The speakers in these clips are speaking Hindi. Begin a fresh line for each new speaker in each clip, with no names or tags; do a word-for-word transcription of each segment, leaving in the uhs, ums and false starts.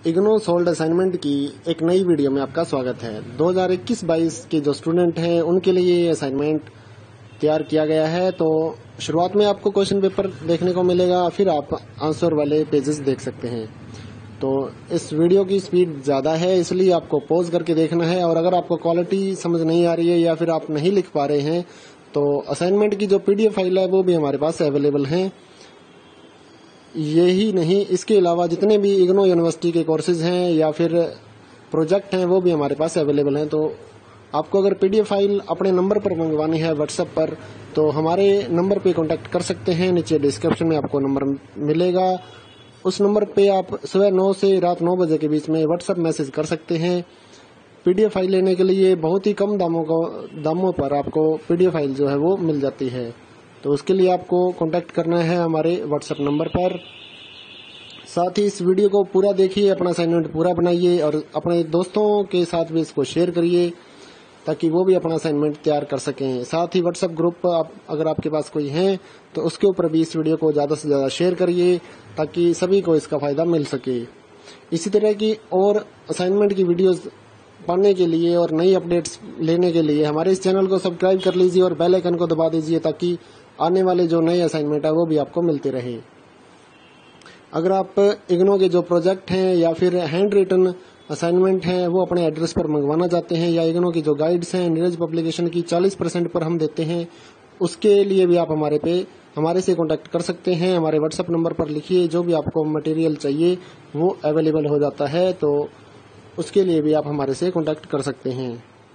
इग्नो सोल्ड असाइनमेंट की एक नई वीडियो में आपका स्वागत है। दो हज़ार इक्कीस बाईस के जो स्टूडेंट हैं उनके लिए ये असाइनमेंट तैयार किया गया है। तो शुरुआत में आपको क्वेश्चन पेपर देखने को मिलेगा, फिर आप आंसर वाले पेजेस देख सकते हैं। तो इस वीडियो की स्पीड ज़्यादा है, इसलिए आपको पॉज करके देखना है। और अगर आपको क्वालिटी समझ नहीं आ रही है या फिर आप नहीं लिख पा रहे हैं तो असाइनमेंट की जो पीडीएफ फाइल है वो भी हमारे पास अवेलेबल है। यही नहीं, इसके अलावा जितने भी इग्नो यूनिवर्सिटी के कोर्सेज हैं या फिर प्रोजेक्ट हैं वो भी हमारे पास अवेलेबल हैं। तो आपको अगर पीडीएफ फाइल अपने नंबर पर मंगवानी है व्हाट्सएप पर, तो हमारे नंबर पे कांटेक्ट कर सकते हैं। नीचे डिस्क्रिप्शन में आपको नंबर मिलेगा, उस नंबर पे आप सुबह नौ से रात नौ बजे के बीच में व्हाट्सएप मैसेज कर सकते हैं। पीडीएफ फाइल लेने के लिए बहुत ही कम दामों को दामों पर आपको पीडीएफ फाइल जो है वो मिल जाती है। तो उसके लिए आपको कांटेक्ट करना है हमारे व्हाट्सएप नंबर पर। साथ ही इस वीडियो को पूरा देखिए, अपना असाइनमेंट पूरा बनाइए और अपने दोस्तों के साथ भी इसको शेयर करिए ताकि वो भी अपना असाइनमेंट तैयार कर सकें। साथ ही व्हाट्सएप ग्रुप आप अगर आपके पास कोई है तो उसके ऊपर भी इस वीडियो को ज़्यादा से ज़्यादा शेयर करिए ताकि सभी को इसका फ़ायदा मिल सके। इसी तरह की और असाइनमेंट की वीडियोस पाने के लिए और नई अपडेट्स लेने के लिए हमारे इस चैनल को सब्सक्राइब कर लीजिए और बेल आइकन को दबा दीजिए ताकि आने वाले जो नए असाइनमेंट है वो भी आपको मिलते रहे। अगर आप इग्नो के जो प्रोजेक्ट हैं या फिर हैंड रिटन असाइनमेंट हैं वो अपने एड्रेस पर मंगवाना चाहते हैं, या इग्नो की जो गाइड्स हैं नीरज पब्लिकेशन की चालीस परसेंट पर हम देते हैं, उसके लिए भी आप हमारे पे हमारे से कांटेक्ट कर सकते हैं। हमारे व्हाट्सएप नंबर पर लिखिए, जो भी आपको मटेरियल चाहिए वो अवेलेबल हो जाता है। तो उसके लिए भी आप हमारे से कांटेक्ट कर सकते हैं।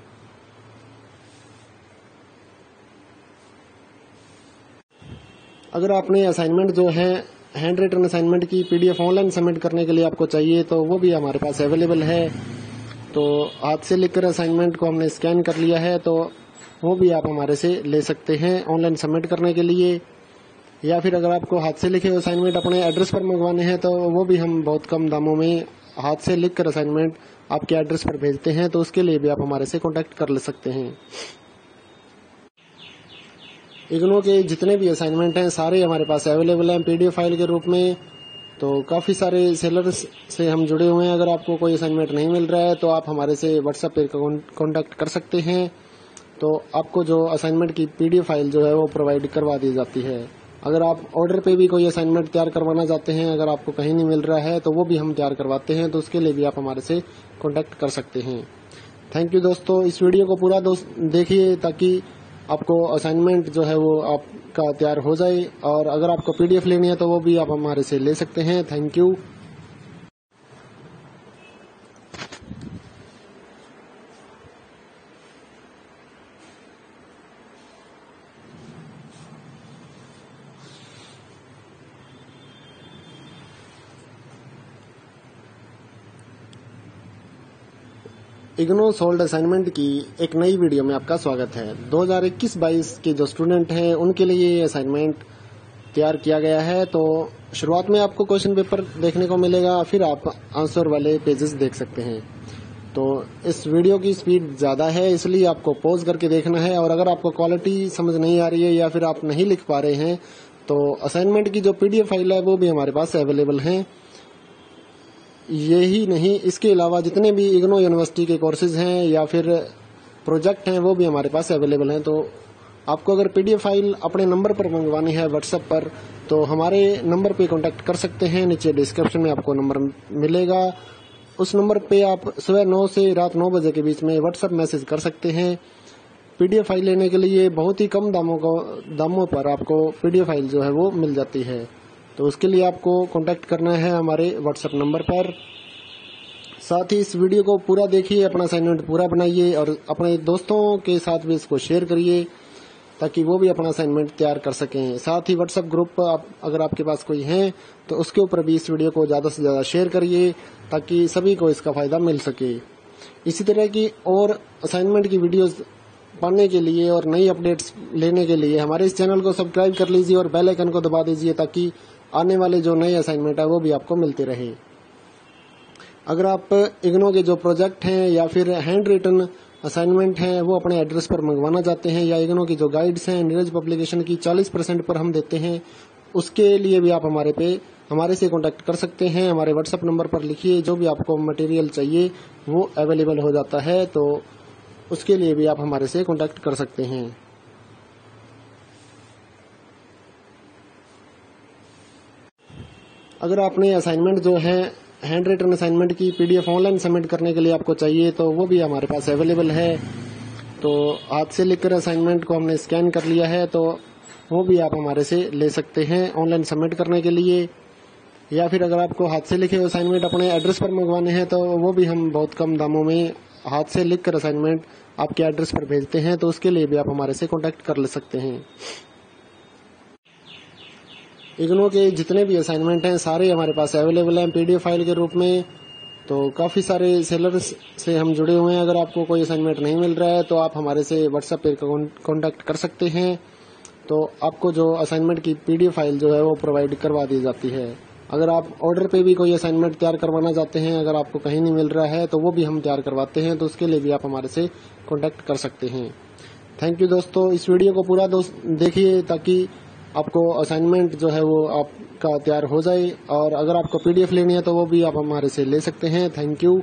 अगर आपने असाइनमेंट जो है हैंड रिटन असाइनमेंट की पीडीएफ ऑनलाइन सबमिट करने के लिए आपको चाहिए तो वो भी हमारे पास अवेलेबल है। तो हाथ से लिखकर असाइनमेंट को हमने स्कैन कर लिया है, तो वो भी आप हमारे से ले सकते हैं ऑनलाइन सबमिट करने के लिए। या फिर अगर आपको हाथ से लिखे असाइनमेंट अपने एड्रेस पर मंगवाने हैं तो वो भी हम बहुत कम दामों में हाथ से लिखकर असाइनमेंट आपके एड्रेस पर भेजते हैं। तो उसके लिए भी आप हमारे से कॉन्टैक्ट कर ले सकते हैं। इग्नो के जितने भी असाइनमेंट हैं सारे हमारे पास अवेलेबल हैं पीडीएफ फाइल के रूप में। तो काफ़ी सारे सेलर्स से हम जुड़े हुए हैं। अगर आपको कोई असाइनमेंट नहीं मिल रहा है तो आप हमारे से व्हाट्सएप पे कांटेक्ट कर सकते हैं। तो आपको जो असाइनमेंट की पीडीएफ फाइल जो है वो प्रोवाइड करवा दी जाती है। अगर आप ऑर्डर पे भी कोई असाइनमेंट तैयार करवाना चाहते हैं, अगर आपको कहीं नहीं मिल रहा है तो वो भी हम तैयार करवाते हैं। तो उसके लिए भी आप हमारे से कॉन्टैक्ट कर सकते हैं। थैंक यू दोस्तों, इस वीडियो को पूरा दोस्त देखिए ताकि आपको असाइनमेंट जो है वो आपका तैयार हो जाए। और अगर आपको पीडीएफ लेनी है तो वो भी आप हमारे से ले सकते हैं। Thank you. IGNOU solved assignment की एक नई वीडियो में आपका स्वागत है। दो हज़ार इक्कीस बाईस के जो स्टूडेंट हैं उनके लिए ये असाइनमेंट तैयार किया गया है। तो शुरुआत में आपको क्वेश्चन पेपर देखने को मिलेगा, फिर आप आंसर वाले पेजेस देख सकते हैं। तो इस वीडियो की स्पीड ज़्यादा है, इसलिए आपको पॉज करके देखना है। और अगर आपको क्वालिटी समझ नहीं आ रही है या फिर आप नहीं लिख पा रहे हैं तो असाइनमेंट की जो पीडीएफ फाइल है वो भी हमारे पास अवेलेबल है। यही नहीं, इसके अलावा जितने भी इग्नो यूनिवर्सिटी के कोर्सेज हैं या फिर प्रोजेक्ट हैं वो भी हमारे पास अवेलेबल हैं। तो आपको अगर पीडीएफ फाइल अपने नंबर पर मंगवानी है व्हाट्सएप पर, तो हमारे नंबर पे कांटेक्ट कर सकते हैं। नीचे डिस्क्रिप्शन में आपको नंबर मिलेगा, उस नंबर पे आप सुबह नौ से रात नौ बजे के बीच में व्हाट्सएप मैसेज कर सकते हैं। पीडीएफ फाइल लेने के लिए बहुत ही कम दामों को दामों पर आपको पीडीएफ फाइल जो है वो मिल जाती है। तो उसके लिए आपको कांटेक्ट करना है हमारे व्हाट्सएप नंबर पर। साथ ही इस वीडियो को पूरा देखिए, अपना असाइनमेंट पूरा बनाइए और अपने दोस्तों के साथ भी इसको शेयर करिए ताकि वो भी अपना असाइनमेंट तैयार कर सकें। साथ ही व्हाट्सएप ग्रुप आप अगर आपके पास कोई है तो उसके ऊपर भी इस वीडियो को ज़्यादा से ज़्यादा शेयर करिए ताकि सभी को इसका फ़ायदा मिल सके। इसी तरह की और असाइनमेंट की वीडियोस पाने के लिए और नई अपडेट्स लेने के लिए हमारे इस चैनल को सब्सक्राइब कर लीजिए और बेल आइकन को दबा दीजिए ताकि आने वाले जो नए असाइनमेंट है वो भी आपको मिलते रहे। अगर आप इग्नो के जो प्रोजेक्ट हैं या फिर हैंड रिटन असाइनमेंट हैं वो अपने एड्रेस पर मंगवाना चाहते हैं, या इग्नो की जो गाइड्स हैं नीरज पब्लिकेशन की चालीस परसेंट पर हम देते हैं, उसके लिए भी आप हमारे पे हमारे से कांटेक्ट कर सकते हैं। हमारे व्हाट्सएप नंबर पर लिखिए, जो भी आपको मटेरियल चाहिए वो अवेलेबल हो जाता है, तो उसके लिए भी आप हमारे से कांटेक्ट कर सकते हैं। अगर आपने असाइनमेंट जो है हैंड रिटन असाइनमेंट की पीडीएफ ऑनलाइन सबमिट करने के लिए आपको चाहिए तो वो भी हमारे पास अवेलेबल है। तो हाथ से लिखकर असाइनमेंट को हमने स्कैन कर लिया है, तो वो भी आप हमारे से ले सकते हैं ऑनलाइन सबमिट करने के लिए। या फिर अगर आपको हाथ से लिखे असाइनमेंट अपने एड्रेस पर मंगवाने हैं तो वो भी हम बहुत कम दामों में हाथ से लिखकर असाइनमेंट आपके एड्रेस पर भेजते हैं, तो उसके लिए भी आप हमारे से कांटेक्ट कर ले सकते हैं। इग्नो के जितने भी असाइनमेंट हैं सारे हमारे पास अवेलेबल हैं पीडीएफ फाइल के रूप में। तो काफ़ी सारे सेलर्स से हम जुड़े हुए हैं। अगर आपको कोई असाइनमेंट नहीं मिल रहा है तो आप हमारे से व्हाट्सएप पर कांटेक्ट कर सकते हैं, तो आपको जो असाइनमेंट की पीडीएफ फाइल जो है वो प्रोवाइड करवा दी जाती है। अगर आप ऑर्डर पे भी कोई असाइनमेंट तैयार करवाना चाहते हैं, अगर आपको कहीं नहीं मिल रहा है तो वो भी हम तैयार करवाते हैं, तो उसके लिए भी आप हमारे से कांटेक्ट कर सकते हैं। थैंक यू दोस्तों, इस वीडियो को पूरा दोस्त देखिए ताकि आपको असाइनमेंट जो है वो आपका तैयार हो जाए, और अगर आपको पीडीएफ लेनी है तो वो भी आप हमारे से ले सकते हैं। Thank you.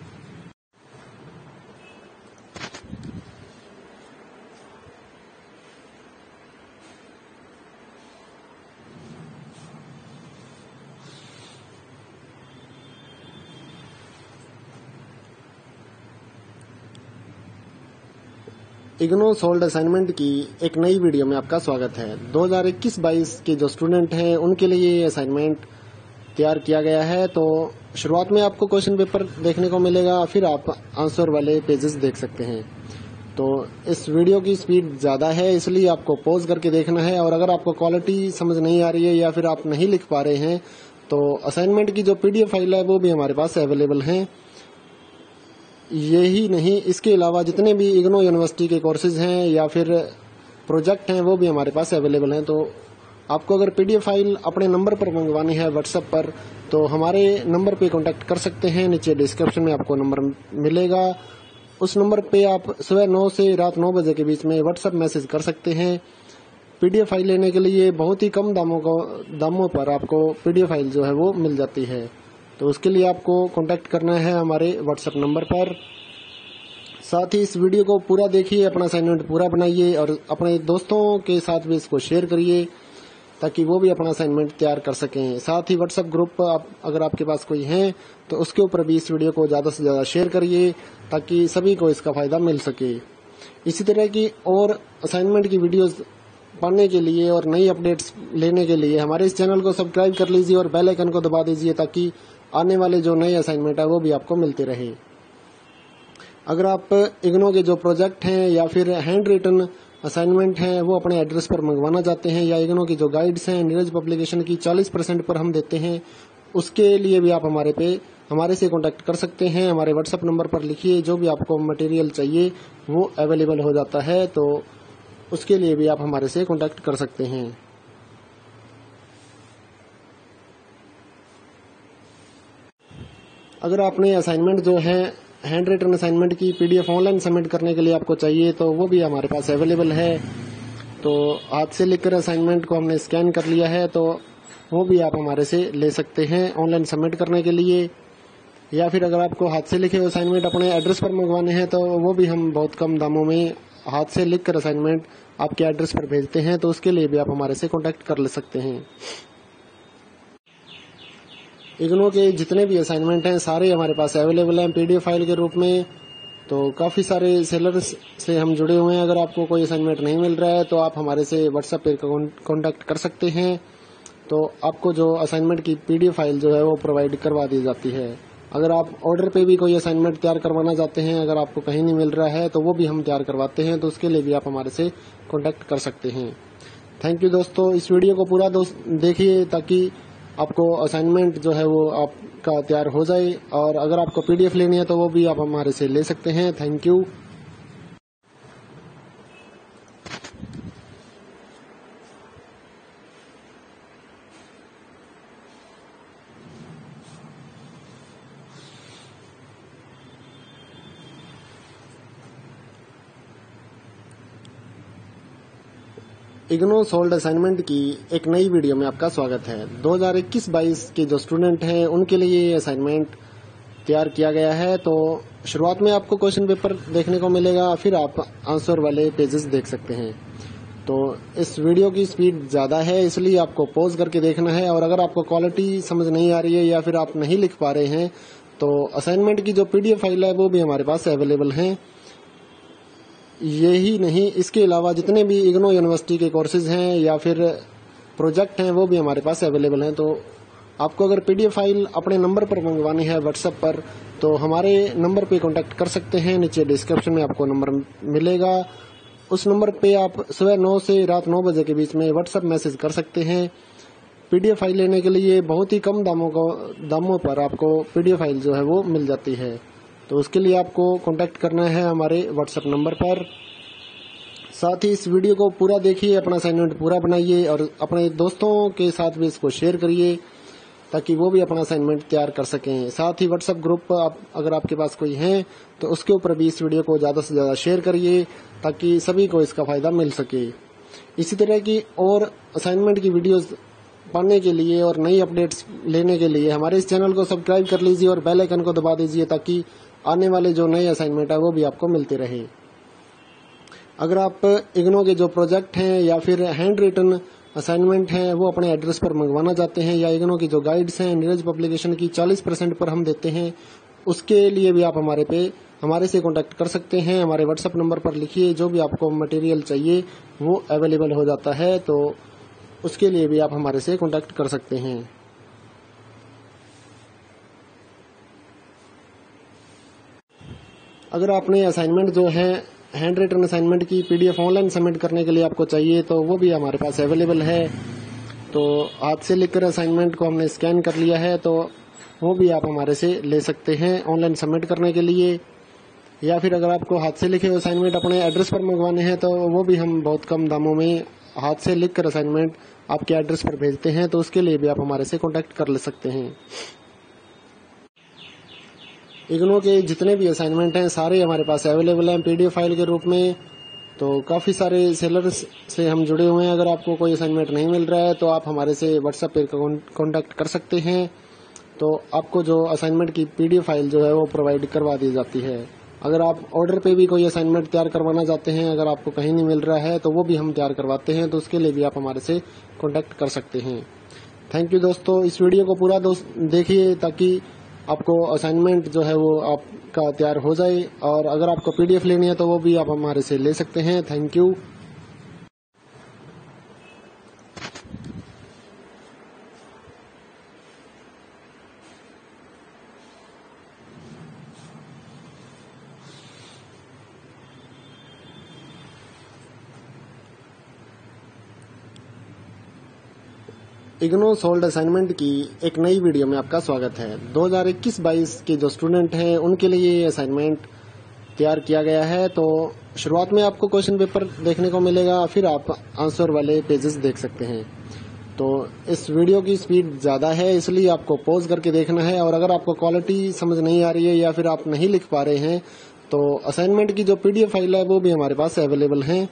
IGNOU solved assignment की एक नई वीडियो में आपका स्वागत है। दो हज़ार इक्कीस बाईस के जो स्टूडेंट हैं उनके लिए ये असाइनमेंट तैयार किया गया है। तो शुरुआत में आपको क्वेश्चन पेपर देखने को मिलेगा, फिर आप आंसर वाले पेजेस देख सकते हैं। तो इस वीडियो की स्पीड ज़्यादा है, इसलिए आपको पॉज करके देखना है। और अगर आपको क्वालिटी समझ नहीं आ रही है या फिर आप नहीं लिख पा रहे हैं तो असाइनमेंट की जो पीडीएफ फाइल है वो भी हमारे पास अवेलेबल है। यही नहीं, इसके अलावा जितने भी इग्नो यूनिवर्सिटी के कोर्सेज हैं या फिर प्रोजेक्ट हैं वो भी हमारे पास अवेलेबल हैं। तो आपको अगर पीडीएफ फाइल अपने नंबर पर मंगवानी है व्हाट्सएप पर, तो हमारे नंबर पे कांटेक्ट कर सकते हैं। नीचे डिस्क्रिप्शन में आपको नंबर मिलेगा, उस नंबर पे आप सुबह नौ से रात नौ बजे के बीच में व्हाट्सएप मैसेज कर सकते हैं। पीडीएफ फाइल लेने के लिए बहुत ही कम दामों को दामों पर आपको पीडीएफ फाइल जो है वो मिल जाती है। तो उसके लिए आपको कांटेक्ट करना है हमारे व्हाट्सएप नंबर पर। साथ ही इस वीडियो को पूरा देखिए, अपना असाइनमेंट पूरा बनाइए और अपने दोस्तों के साथ भी इसको शेयर करिए ताकि वो भी अपना असाइनमेंट तैयार कर सकें। साथ ही व्हाट्सएप ग्रुप आप अगर आपके पास कोई है तो उसके ऊपर भी इस वीडियो को ज़्यादा से ज़्यादा शेयर करिए ताकि सभी को इसका फ़ायदा मिल सके। इसी तरह की और असाइनमेंट की वीडियोस पाने के लिए और नई अपडेट्स लेने के लिए हमारे इस चैनल को सब्सक्राइब कर लीजिए और बेल आइकन को दबा दीजिए ताकि आने वाले जो नए असाइनमेंट है वो भी आपको मिलते रहे। अगर आप इग्नो के जो प्रोजेक्ट हैं या फिर हैंड रिटन असाइनमेंट हैं वो अपने एड्रेस पर मंगवाना चाहते हैं, या इग्नो की जो गाइड्स हैं नीरज पब्लिकेशन की चालीस परसेंट पर हम देते हैं, उसके लिए भी आप हमारे पे हमारे से कांटेक्ट कर सकते हैं। हमारे व्हाट्सएप नंबर पर लिखिए, जो भी आपको मटेरियल चाहिए वो अवेलेबल हो जाता है, तो उसके लिए भी आप हमारे से कांटेक्ट कर सकते हैं। अगर आपने असाइनमेंट जो है हैंड रिटन असाइनमेंट की पीडीएफ ऑनलाइन सबमिट करने के लिए आपको चाहिए तो वो भी हमारे पास अवेलेबल है। तो हाथ से लिखकर असाइनमेंट को हमने स्कैन कर लिया है, तो वो भी आप हमारे से ले सकते हैं ऑनलाइन सबमिट करने के लिए। या फिर अगर आपको हाथ से लिखे असाइनमेंट अपने एड्रेस पर मंगवाने हैं तो वो भी हम बहुत कम दामों में हाथ से लिखकर असाइनमेंट आपके एड्रेस पर भेजते हैं, तो उसके लिए भी आप हमारे से कांटेक्ट कर ले सकते हैं। इग्नो के जितने भी असाइनमेंट हैं सारे हमारे पास अवेलेबल हैं पीडीएफ फाइल के रूप में। तो काफ़ी सारे सेलर्स से हम जुड़े हुए हैं। अगर आपको कोई असाइनमेंट नहीं मिल रहा है तो आप हमारे से व्हाट्सएप पर कांटेक्ट कर सकते हैं, तो आपको जो असाइनमेंट की पीडीएफ फाइल जो है वो प्रोवाइड करवा दी जाती है। अगर आप ऑर्डर पे भी कोई असाइनमेंट तैयार करवाना चाहते हैं, अगर आपको कहीं नहीं मिल रहा है तो वो भी हम तैयार करवाते हैं, तो उसके लिए भी आप हमारे से कांटेक्ट कर सकते हैं। थैंक यू दोस्तों, इस वीडियो को पूरा दोस्त देखिए ताकि आपको असाइनमेंट जो है वो आपका तैयार हो जाए, और अगर आपको पीडीएफ लेनी है तो वो भी आप हमारे से ले सकते हैं। Thank you. IGNOU solved assignment की एक नई वीडियो में आपका स्वागत है। दो हज़ार इक्कीस बाईस के जो स्टूडेंट हैं उनके लिए ये असाइनमेंट तैयार किया गया है। तो शुरुआत में आपको क्वेश्चन पेपर देखने को मिलेगा, फिर आप आंसर वाले पेजेस देख सकते हैं। तो इस वीडियो की स्पीड ज़्यादा है, इसलिए आपको पॉज करके देखना है। और अगर आपको क्वालिटी समझ नहीं आ रही है या फिर आप नहीं लिख पा रहे हैं तो असाइनमेंट की जो पीडीएफ फाइल है वो भी हमारे पास अवेलेबल है। यही नहीं, इसके अलावा जितने भी इग्नो यूनिवर्सिटी के कोर्सेज हैं या फिर प्रोजेक्ट हैं वो भी हमारे पास अवेलेबल हैं। तो आपको अगर पीडीएफ फाइल अपने नंबर पर मंगवानी है व्हाट्सएप पर, तो हमारे नंबर पे कांटेक्ट कर सकते हैं। नीचे डिस्क्रिप्शन में आपको नंबर मिलेगा, उस नंबर पे आप सुबह नौ से रात नौ बजे के बीच में व्हाट्सएप मैसेज कर सकते हैं। पीडीएफ फाइल लेने के लिए बहुत ही कम दामों को दामों पर आपको पीडीएफ फाइल जो है वो मिल जाती है। तो उसके लिए आपको कांटेक्ट करना है हमारे व्हाट्सएप नंबर पर। साथ ही इस वीडियो को पूरा देखिए, अपना असाइनमेंट पूरा बनाइए और अपने दोस्तों के साथ भी इसको शेयर करिए ताकि वो भी अपना असाइनमेंट तैयार कर सकें। साथ ही व्हाट्सएप ग्रुप आप, अगर आपके पास कोई है तो उसके ऊपर भी इस वीडियो को ज़्यादा से ज़्यादा शेयर करिए ताकि सभी को इसका फ़ायदा मिल सके। इसी तरह की और असाइनमेंट की वीडियोज़ पाने के लिए और नई अपडेट्स लेने के लिए हमारे इस चैनल को सब्सक्राइब कर लीजिए और बेल आइकन को दबा दीजिए ताकि आने वाले जो नए असाइनमेंट है वो भी आपको मिलते रहे। अगर आप इग्नो के जो प्रोजेक्ट हैं या फिर हैंड रिटन असाइनमेंट हैं वो अपने एड्रेस पर मंगवाना चाहते हैं, या इग्नो की जो गाइड्स हैं नीरज पब्लिकेशन की चालीस परसेंट पर हम देते हैं, उसके लिए भी आप हमारे पे हमारे से कांटेक्ट कर सकते हैं। हमारे व्हाट्सएप नंबर पर लिखिए, जो भी आपको मटेरियल चाहिए वो अवेलेबल हो जाता है। तो उसके लिए भी आप हमारे से कांटेक्ट कर सकते हैं। अगर आपने असाइनमेंट जो है हैंड रिटन असाइनमेंट की पीडीएफ ऑनलाइन सबमिट करने के लिए आपको चाहिए तो वो भी हमारे पास अवेलेबल है। तो हाथ से लिखकर असाइनमेंट को हमने स्कैन कर लिया है, तो वो भी आप हमारे से ले सकते हैं ऑनलाइन सबमिट करने के लिए। या फिर अगर आपको हाथ से लिखे असाइनमेंट अपने एड्रेस पर मंगवाने हैं तो वो भी हम बहुत कम दामों में हाथ से लिखकर असाइनमेंट आपके एड्रेस पर भेजते हैं। तो उसके लिए भी आप हमारे से कॉन्टैक्ट कर ले सकते हैं। इग्नो के जितने भी असाइनमेंट हैं सारे हमारे पास अवेलेबल हैं पीडीएफ फाइल के रूप में। तो काफ़ी सारे सेलर्स से हम जुड़े हुए हैं। अगर आपको कोई असाइनमेंट नहीं मिल रहा है तो आप हमारे से व्हाट्सएप पे कांटेक्ट कर सकते हैं। तो आपको जो असाइनमेंट की पीडीएफ फाइल जो है वो प्रोवाइड करवा दी जाती है। अगर आप ऑर्डर पे भी कोई असाइनमेंट तैयार करवाना चाहते हैं, अगर आपको कहीं नहीं मिल रहा है तो वो भी हम तैयार करवाते हैं। तो उसके लिए भी आप हमारे से कॉन्टैक्ट कर सकते हैं। थैंक यू दोस्तों, इस वीडियो को पूरा दोस्त देखिए ताकि आपको असाइनमेंट जो है वो आपका तैयार हो जाए। और अगर आपको पीडीएफ लेनी है तो वो भी आप हमारे से ले सकते हैं। Thank you. IGNOU solved assignment की एक नई वीडियो में आपका स्वागत है। दो हज़ार इक्कीस बाईस के जो स्टूडेंट हैं उनके लिए ये असाइनमेंट तैयार किया गया है। तो शुरुआत में आपको क्वेश्चन पेपर देखने को मिलेगा, फिर आप आंसर वाले पेजेस देख सकते हैं। तो इस वीडियो की स्पीड ज़्यादा है, इसलिए आपको पॉज करके देखना है। और अगर आपको क्वालिटी समझ नहीं आ रही है या फिर आप नहीं लिख पा रहे हैं तो असाइनमेंट की जो पीडीएफ फाइल है वो भी हमारे पास अवेलेबल है।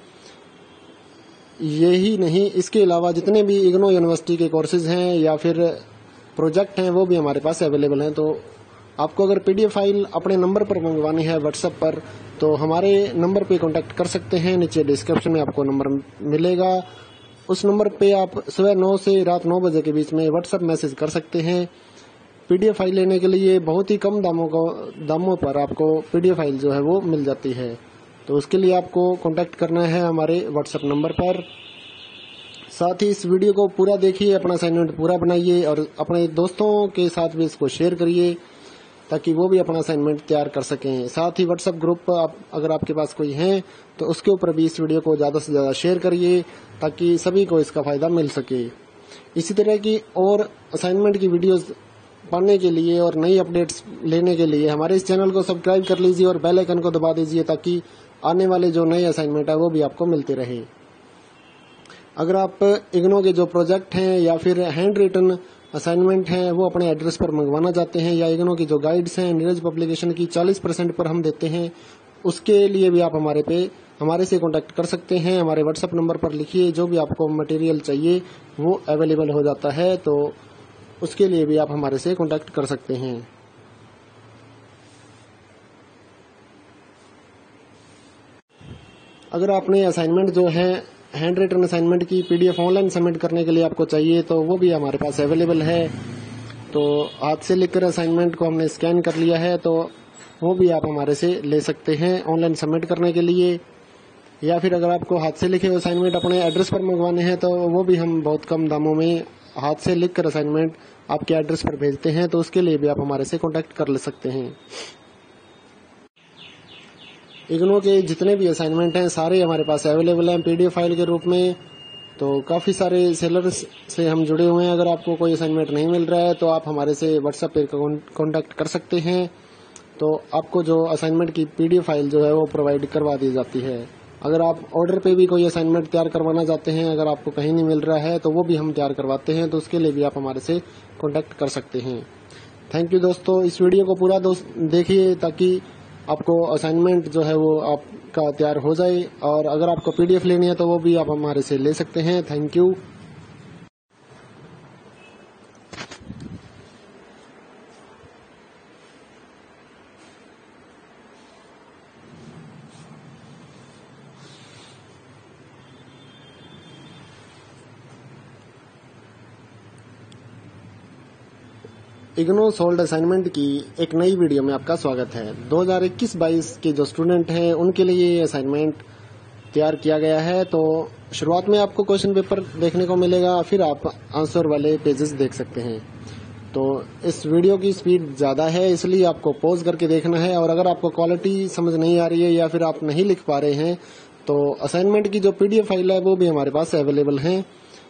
यही नहीं, इसके अलावा जितने भी इग्नो यूनिवर्सिटी के कोर्सेज हैं या फिर प्रोजेक्ट हैं वो भी हमारे पास अवेलेबल हैं। तो आपको अगर पीडीएफ फाइल अपने नंबर पर मंगवानी है व्हाट्सएप पर, तो हमारे नंबर पे कांटेक्ट कर सकते हैं। नीचे डिस्क्रिप्शन में आपको नंबर मिलेगा, उस नंबर पे आप सुबह नौ से रात नौ बजे के बीच में व्हाट्सएप मैसेज कर सकते हैं। पीडीएफ फाइल लेने के लिए बहुत ही कम दामों को दामों पर आपको पीडीएफ फाइल जो है वो मिल जाती है। तो उसके लिए आपको कांटेक्ट करना है हमारे व्हाट्सएप नंबर पर। साथ ही इस वीडियो को पूरा देखिए, अपना असाइनमेंट पूरा बनाइए और अपने दोस्तों के साथ भी इसको शेयर करिए ताकि वो भी अपना असाइनमेंट तैयार कर सकें। साथ ही व्हाट्सएप ग्रुप आप, अगर आपके पास कोई है तो उसके ऊपर भी इस वीडियो को ज़्यादा से ज़्यादा शेयर करिए ताकि सभी को इसका फ़ायदा मिल सके। इसी तरह की और असाइनमेंट की वीडियोज़ पाने के लिए और नई अपडेट्स लेने के लिए हमारे इस चैनल को सब्सक्राइब कर लीजिए और बेल आइकन को दबा दीजिए ताकि आने वाले जो नए असाइनमेंट है वो भी आपको मिलते रहे। अगर आप इग्नो के जो प्रोजेक्ट हैं या फिर हैंड रिटन असाइनमेंट हैं वो अपने एड्रेस पर मंगवाना चाहते हैं, या इग्नो की जो गाइड्स हैं नीरज पब्लिकेशन की चालीस परसेंट पर हम देते हैं, उसके लिए भी आप हमारे पे हमारे से कॉन्टैक्ट कर सकते हैं। हमारे व्हाट्सएप नंबर पर लिखिए, जो भी आपको मटेरियल चाहिए वो अवेलेबल हो जाता है, तो उसके लिए भी आप हमारे से कॉन्टैक्ट कर सकते हैं। अगर आपने असाइनमेंट जो है हैंड रिटन असाइनमेंट की पीडीएफ ऑनलाइन सबमिट करने के लिए आपको चाहिए तो वो भी हमारे पास अवेलेबल है। तो हाथ से लिखकर असाइनमेंट को हमने स्कैन कर लिया है, तो वो भी आप हमारे से ले सकते हैं ऑनलाइन सबमिट करने के लिए। या फिर अगर आपको हाथ से लिखे हुए असाइनमेंट अपने एड्रेस पर मंगवाने हैं तो वो भी हम बहुत कम दामों में हाथ से लिखकर असाइनमेंट आपके एड्रेस पर भेजते हैं, तो उसके लिए भी आप हमारे से कॉन्टैक्ट कर ले सकते हैं। इग्नो के जितने भी असाइनमेंट हैं सारे हमारे पास अवेलेबल हैं पीडीएफ फाइल के रूप में। तो काफ़ी सारे सेलर्स से हम जुड़े हुए हैं। अगर आपको कोई असाइनमेंट नहीं मिल रहा है तो आप हमारे से व्हाट्सएप पे कॉन्टैक्ट कर सकते हैं, तो आपको जो असाइनमेंट की पीडीएफ फाइल जो है वो प्रोवाइड करवा दी जाती है। अगर आप ऑर्डर पे भी कोई असाइनमेंट तैयार करवाना चाहते हैं, अगर आपको कहीं नहीं मिल रहा है तो वो भी हम तैयार करवाते हैं, तो उसके लिए भी आप हमारे से कॉन्टैक्ट कर सकते हैं। थैंक यू दोस्तों, इस वीडियो को पूरा दोस्त देखिए ताकि आपको असाइनमेंट जो है वो आपका तैयार हो जाए, और अगर आपको पीडीएफ लेनी है तो वो भी आप हमारे से ले सकते हैं। Thank you. IGNOU solved assignment की एक नई वीडियो में आपका स्वागत है। दो हज़ार इक्कीस बाईस के जो स्टूडेंट हैं उनके लिए ये असाइनमेंट तैयार किया गया है। तो शुरुआत में आपको क्वेश्चन पेपर देखने को मिलेगा, फिर आप आंसर वाले पेजेस देख सकते हैं। तो इस वीडियो की स्पीड ज़्यादा है, इसलिए आपको पॉज करके देखना है। और अगर आपको क्वालिटी समझ नहीं आ रही है या फिर आप नहीं लिख पा रहे हैं तो असाइनमेंट की जो पीडीएफ फाइल है वो भी हमारे पास अवेलेबल है।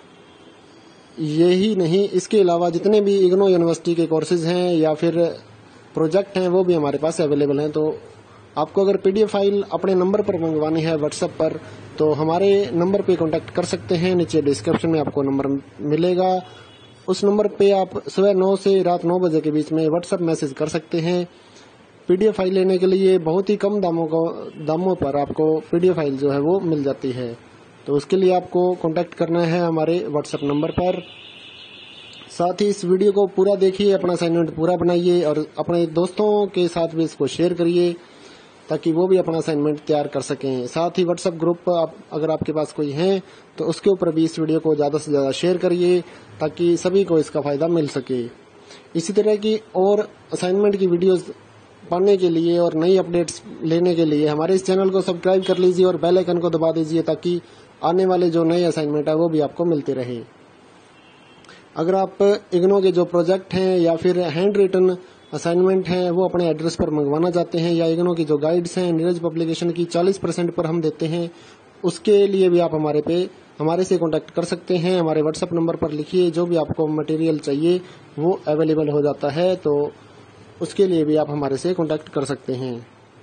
यही नहीं, इसके अलावा जितने भी इग्नो यूनिवर्सिटी के कोर्सेज हैं या फिर प्रोजेक्ट हैं वो भी हमारे पास अवेलेबल हैं। तो आपको अगर पीडीएफ फाइल अपने नंबर पर मंगवानी है व्हाट्सएप पर, तो हमारे नंबर पे कांटेक्ट कर सकते हैं। नीचे डिस्क्रिप्शन में आपको नंबर मिलेगा, उस नंबर पे आप सुबह नौ से रात नौ बजे के बीच में व्हाट्सएप मैसेज कर सकते हैं। पीडीएफ फाइल लेने के लिए बहुत ही कम दामों को दामों पर आपको पीडीएफ फाइल जो है वो मिल जाती है। तो उसके लिए आपको कांटेक्ट करना है हमारे व्हाट्सएप नंबर पर। साथ ही इस वीडियो को पूरा देखिए, अपना असाइनमेंट पूरा बनाइए और अपने दोस्तों के साथ भी इसको शेयर करिए ताकि वो भी अपना असाइनमेंट तैयार कर सकें। साथ ही व्हाट्सएप ग्रुप आप अगर आपके पास कोई है तो उसके ऊपर भी इस वीडियो को ज़्यादा से ज़्यादा शेयर करिए ताकि सभी को इसका फ़ायदा मिल सके। इसी तरह की और असाइनमेंट की वीडियोस पाने के लिए और नई अपडेट्स लेने के लिए हमारे इस चैनल को सब्सक्राइब कर लीजिए और बेल आइकन को दबा दीजिए ताकि आने वाले जो नए असाइनमेंट है वो भी आपको मिलते रहे। अगर आप इग्नो के जो प्रोजेक्ट हैं या फिर हैंड रिटन असाइनमेंट हैं वो अपने एड्रेस पर मंगवाना चाहते हैं, या इग्नो की जो गाइड्स हैं नीरज पब्लिकेशन की चालीस परसेंट पर हम देते हैं, उसके लिए भी आप हमारे पे हमारे से कांटेक्ट कर सकते हैं। हमारे व्हाट्सएप नंबर पर लिखिए, जो भी आपको मटेरियल चाहिए वो अवेलेबल हो जाता है, तो उसके लिए भी आप हमारे से कांटेक्ट कर सकते हैं।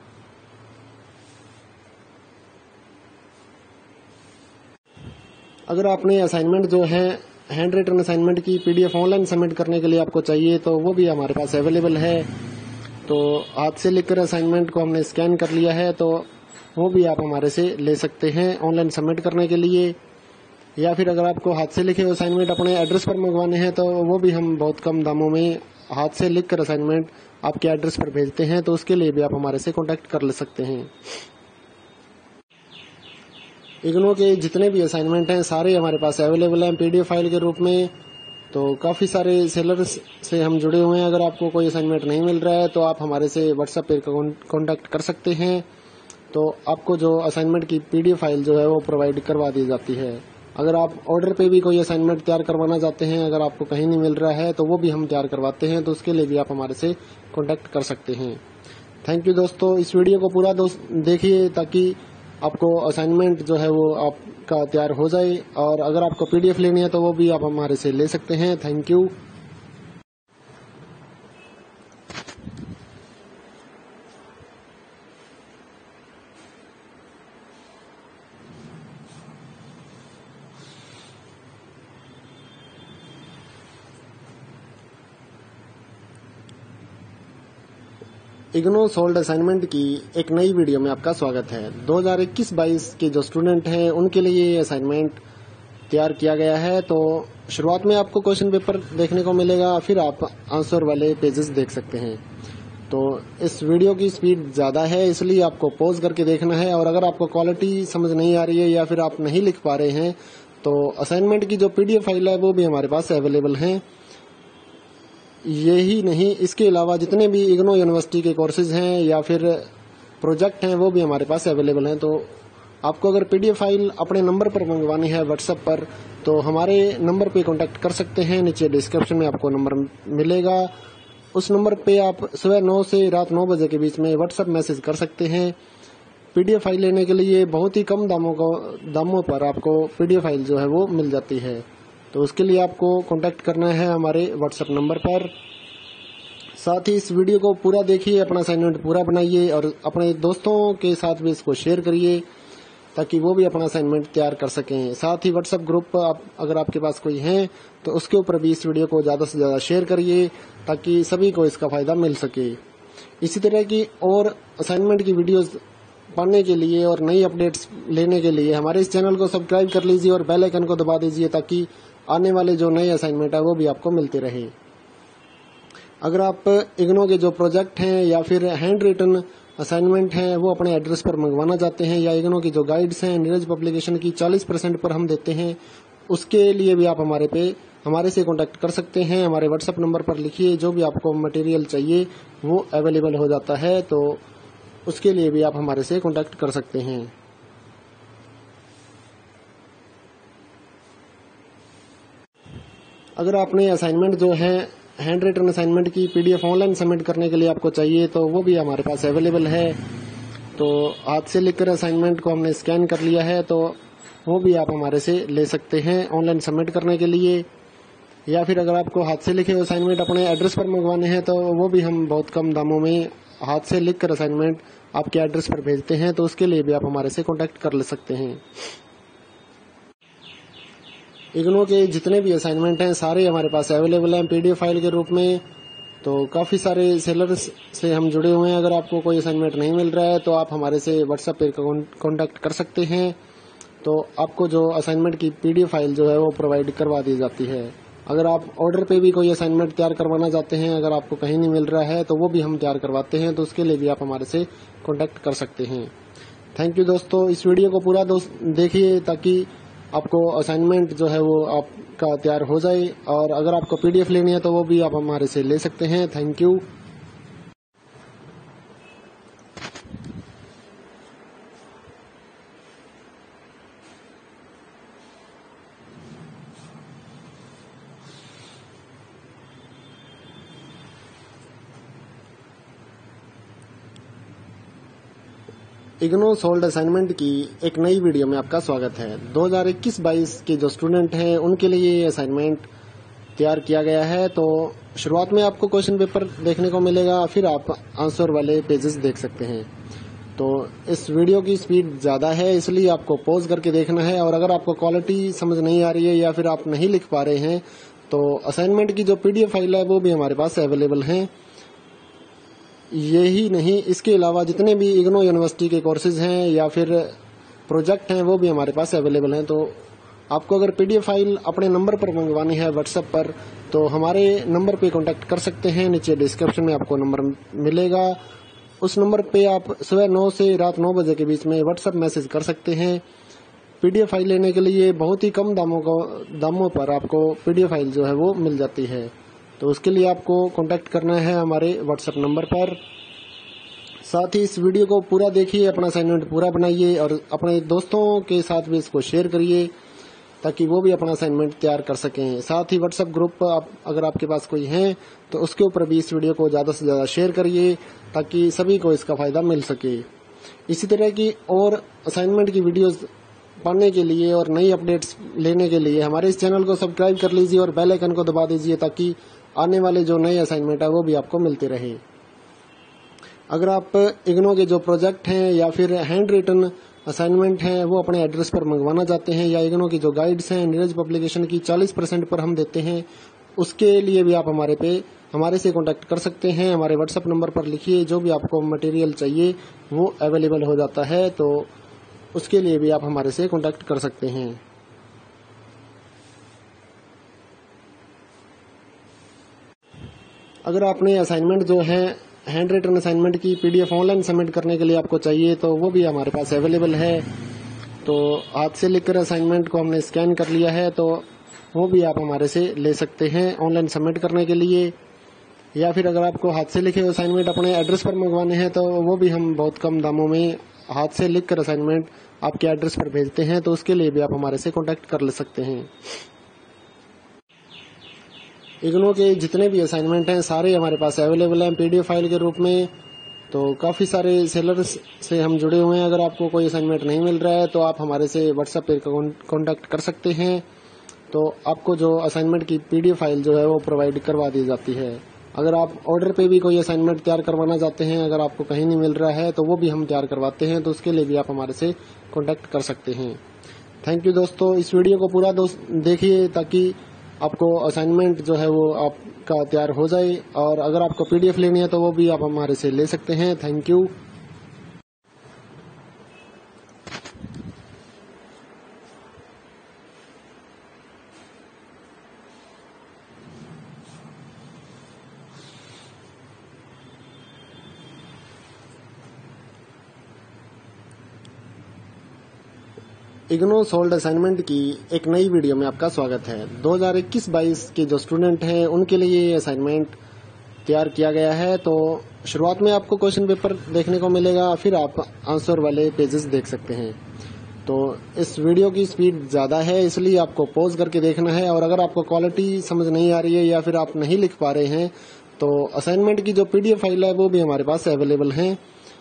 अगर आपने असाइनमेंट जो है हैंड रिटन असाइनमेंट की पीडीएफ ऑनलाइन सबमिट करने के लिए आपको चाहिए तो वो भी हमारे पास अवेलेबल है। तो हाथ से लिखकर असाइनमेंट को हमने स्कैन कर लिया है, तो वो भी आप हमारे से ले सकते हैं ऑनलाइन सबमिट करने के लिए। या फिर अगर आपको हाथ से लिखे हुए असाइनमेंट अपने एड्रेस पर मंगवाने हैं तो वो भी हम बहुत कम दामों में हाथ से लिखकर असाइनमेंट आपके एड्रेस पर भेजते हैं, तो उसके लिए भी आप हमारे से कॉन्टैक्ट कर ले सकते हैं। इग्नो के जितने भी असाइनमेंट हैं सारे हमारे पास अवेलेबल हैं पीडीएफ फाइल के रूप में। तो काफ़ी सारे सेलर्स से हम जुड़े हुए हैं। अगर आपको कोई असाइनमेंट नहीं मिल रहा है तो आप हमारे से व्हाट्सएप पे कॉन्टैक्ट कर सकते हैं, तो आपको जो असाइनमेंट की पीडीएफ फाइल जो है वो प्रोवाइड करवा दी जाती है। अगर आप ऑर्डर पे भी कोई असाइनमेंट तैयार करवाना चाहते हैं, अगर आपको कहीं नहीं मिल रहा है तो वो भी हम तैयार करवाते हैं, तो उसके लिए भी आप हमारे से कॉन्टैक्ट कर सकते हैं। थैंक यू दोस्तों, इस वीडियो को पूरा दोस्त देखिए ताकि आपको असाइनमेंट जो है वो आपका तैयार हो जाए, और अगर आपको पीडीएफ लेनी है तो वो भी आप हमारे से ले सकते हैं। Thank you. IGNOU solved assignment की एक नई वीडियो में आपका स्वागत है। दो हज़ार इक्कीस बाईस के जो स्टूडेंट हैं उनके लिए ये असाइनमेंट तैयार किया गया है। तो शुरुआत में आपको क्वेश्चन पेपर देखने को मिलेगा, फिर आप आंसर वाले पेजेस देख सकते हैं। तो इस वीडियो की स्पीड ज़्यादा है, इसलिए आपको पॉज करके देखना है। और अगर आपको क्वालिटी समझ नहीं आ रही है या फिर आप नहीं लिख पा रहे हैं तो असाइनमेंट की जो पीडीएफ फाइल है वो भी हमारे पास अवेलेबल है। यही नहीं, इसके अलावा जितने भी इग्नो यूनिवर्सिटी के कोर्सेज हैं या फिर प्रोजेक्ट हैं वो भी हमारे पास अवेलेबल हैं। तो आपको अगर पीडीएफ फाइल अपने नंबर पर मंगवानी है व्हाट्सएप पर, तो हमारे नंबर पे कांटेक्ट कर सकते हैं। नीचे डिस्क्रिप्शन में आपको नंबर मिलेगा, उस नंबर पे आप सुबह नौ से रात नौ बजे के बीच में व्हाट्सएप मैसेज कर सकते हैं। पीडीएफ फाइल लेने के लिए बहुत ही कम दामों को दामों पर आपको पीडीएफ फाइल जो है वो मिल जाती है। तो उसके लिए आपको कांटेक्ट करना है हमारे व्हाट्सएप नंबर पर। साथ ही इस वीडियो को पूरा देखिए, अपना असाइनमेंट पूरा बनाइए और अपने दोस्तों के साथ भी इसको शेयर करिए ताकि वो भी अपना असाइनमेंट तैयार कर सकें। साथ ही व्हाट्सएप ग्रुप आप अगर आपके पास कोई है तो उसके ऊपर भी इस वीडियो को ज़्यादा से ज़्यादा शेयर करिए ताकि सभी को इसका फ़ायदा मिल सके। इसी तरह की और असाइनमेंट की वीडियोस पाने के लिए और नई अपडेट्स लेने के लिए हमारे इस चैनल को सब्सक्राइब कर लीजिए और बेल आइकन को दबा दीजिए ताकि आने वाले जो नए असाइनमेंट है वो भी आपको मिलते रहे। अगर आप इग्नो के जो प्रोजेक्ट हैं या फिर हैंड रिटन असाइनमेंट हैं वो अपने एड्रेस पर मंगवाना चाहते हैं, या इग्नो की जो गाइड्स हैं नीरज पब्लिकेशन की चालीस परसेंट पर हम देते हैं, उसके लिए भी आप हमारे पे हमारे से कांटेक्ट कर सकते हैं। हमारे व्हाट्सएप नंबर पर लिखिए, जो भी आपको मटेरियल चाहिए वो अवेलेबल हो जाता है। तो उसके लिए भी आप हमारे से कांटेक्ट कर सकते हैं। अगर आपने असाइनमेंट जो है हैंड रिटन असाइनमेंट की पीडीएफ ऑनलाइन सबमिट करने के लिए आपको चाहिए तो वो भी हमारे पास अवेलेबल है। तो हाथ से लिखकर असाइनमेंट को हमने स्कैन कर लिया है, तो वो भी आप हमारे से ले सकते हैं ऑनलाइन सबमिट करने के लिए। या फिर अगर आपको हाथ से लिखे असाइनमेंट अपने एड्रेस पर मंगवाने हैं तो वो भी हम बहुत कम दामों में हाथ से लिखकर असाइनमेंट आपके एड्रेस पर भेजते हैं। तो उसके लिए भी आप हमारे से कॉन्टैक्ट कर ले सकते हैं। इग्नो के जितने भी असाइनमेंट हैं सारे हमारे पास अवेलेबल हैं पीडीएफ फाइल के रूप में। तो काफ़ी सारे सेलर्स से हम जुड़े हुए हैं। अगर आपको कोई असाइनमेंट नहीं मिल रहा है तो आप हमारे से व्हाट्सएप पे कांटेक्ट कर सकते हैं। तो आपको जो असाइनमेंट की पीडीएफ फाइल जो है वो प्रोवाइड करवा दी जाती है। अगर आप ऑर्डर पे भी कोई असाइनमेंट तैयार करवाना चाहते हैं, अगर आपको कहीं नहीं मिल रहा है तो वो भी हम तैयार करवाते हैं। तो उसके लिए भी आप हमारे से कॉन्टैक्ट कर सकते हैं। थैंक यू दोस्तों, इस वीडियो को पूरा दोस्त देखिए ताकि आपको असाइनमेंट जो है वो आपका तैयार हो जाए। और अगर आपको पीडीएफ लेनी है तो वो भी आप हमारे से ले सकते हैं। Thank you. IGNOU solved assignment की एक नई वीडियो में आपका स्वागत है। दो हज़ार इक्कीस बाईस के जो स्टूडेंट हैं उनके लिए ये असाइनमेंट तैयार किया गया है। तो शुरुआत में आपको क्वेश्चन पेपर देखने को मिलेगा, फिर आप आंसर वाले पेजेस देख सकते हैं। तो इस वीडियो की स्पीड ज़्यादा है, इसलिए आपको पॉज करके देखना है। और अगर आपको क्वालिटी समझ नहीं आ रही है या फिर आप नहीं लिख पा रहे हैं तो असाइनमेंट की जो पीडीएफ फाइल है वो भी हमारे पास अवेलेबल है। यही नहीं, इसके अलावा जितने भी इग्नो यूनिवर्सिटी के कोर्सेज हैं या फिर प्रोजेक्ट हैं वो भी हमारे पास अवेलेबल हैं। तो आपको अगर पीडीएफ फाइल अपने नंबर पर मंगवानी है व्हाट्सएप पर, तो हमारे नंबर पे कांटेक्ट कर सकते हैं। नीचे डिस्क्रिप्शन में आपको नंबर मिलेगा, उस नंबर पे आप सुबह नौ से रात नौ बजे के बीच में व्हाट्सएप मैसेज कर सकते हैं। पीडीएफ फाइल लेने के लिए बहुत ही कम दामों को दामों पर आपको पीडीएफ फाइल जो है वो मिल जाती है। तो उसके लिए आपको कांटेक्ट करना है हमारे व्हाट्सएप नंबर पर। साथ ही इस वीडियो को पूरा देखिए, अपना असाइनमेंट पूरा बनाइए और अपने दोस्तों के साथ भी इसको शेयर करिए ताकि वो भी अपना असाइनमेंट तैयार कर सकें। साथ ही व्हाट्सएप ग्रुप आप अगर आपके पास कोई है तो उसके ऊपर भी इस वीडियो को ज़्यादा से ज़्यादा शेयर करिए ताकि सभी को इसका फ़ायदा मिल सके। इसी तरह की और असाइनमेंट की वीडियोस पाने के लिए और नई अपडेट्स लेने के लिए हमारे इस चैनल को सब्सक्राइब कर लीजिए और बेल आइकन को दबा दीजिए ताकि आने वाले जो नए असाइनमेंट है वो भी आपको मिलते रहे। अगर आप इग्नो के जो प्रोजेक्ट हैं या फिर हैंड रिटन असाइनमेंट हैं वो अपने एड्रेस पर मंगवाना चाहते हैं, या इग्नो की जो गाइड्स हैं नीरज पब्लिकेशन की चालीस परसेंट पर हम देते हैं, उसके लिए भी आप हमारे पे हमारे से कांटेक्ट कर सकते हैं। हमारे व्हाट्सएप नंबर पर लिखिए, जो भी आपको मटेरियल चाहिए वो अवेलेबल हो जाता है, तो उसके लिए भी आप हमारे से कांटेक्ट कर सकते हैं। अगर आपने असाइनमेंट जो है हैंड रिटन असाइनमेंट की पीडीएफ ऑनलाइन सबमिट करने के लिए आपको चाहिए, तो वो भी हमारे पास अवेलेबल है। तो हाथ से लिखकर असाइनमेंट को हमने स्कैन कर लिया है, तो वो भी आप हमारे से ले सकते हैं ऑनलाइन सबमिट करने के लिए। या फिर अगर आपको हाथ से लिखे असाइनमेंट अपने एड्रेस पर मंगवाने हैं, तो वो भी हम बहुत कम दामों में हाथ से लिखकर असाइनमेंट आपके एड्रेस पर भेजते हैं, तो उसके लिए भी आप हमारे से कॉन्टैक्ट कर ले सकते हैं। इग्नो के जितने भी असाइनमेंट हैं सारे हमारे पास अवेलेबल हैं पीडीएफ फाइल के रूप में। तो काफ़ी सारे सेलर्स से हम जुड़े हुए हैं। अगर आपको कोई असाइनमेंट नहीं मिल रहा है तो आप हमारे से व्हाट्सएप पे कॉन्टैक्ट कर सकते हैं, तो आपको जो असाइनमेंट की पीडीएफ फाइल जो है वो प्रोवाइड करवा दी जाती है। अगर आप ऑर्डर पे भी कोई असाइनमेंट तैयार करवाना चाहते हैं, अगर आपको कहीं नहीं मिल रहा है तो वो भी हम तैयार करवाते हैं, तो उसके लिए भी आप हमारे से कॉन्टैक्ट कर सकते हैं। थैंक यू दोस्तों, इस वीडियो को पूरा दोस्त देखिए ताकि आपको असाइनमेंट जो है वो आपका तैयार हो जाए, और अगर आपको पीडीएफ लेनी है तो वो भी आप हमारे से ले सकते हैं। Thank you. IGNOU solved assignment की एक नई वीडियो में आपका स्वागत है। दो हज़ार इक्कीस बाईस के जो स्टूडेंट हैं उनके लिए ये असाइनमेंट तैयार किया गया है। तो शुरुआत में आपको क्वेश्चन पेपर देखने को मिलेगा, फिर आप आंसर वाले पेजेस देख सकते हैं। तो इस वीडियो की स्पीड ज़्यादा है, इसलिए आपको पॉज करके देखना है। और अगर आपको क्वालिटी समझ नहीं आ रही है या फिर आप नहीं लिख पा रहे हैं, तो असाइनमेंट की जो पीडीएफ फाइल है वो भी हमारे पास अवेलेबल है।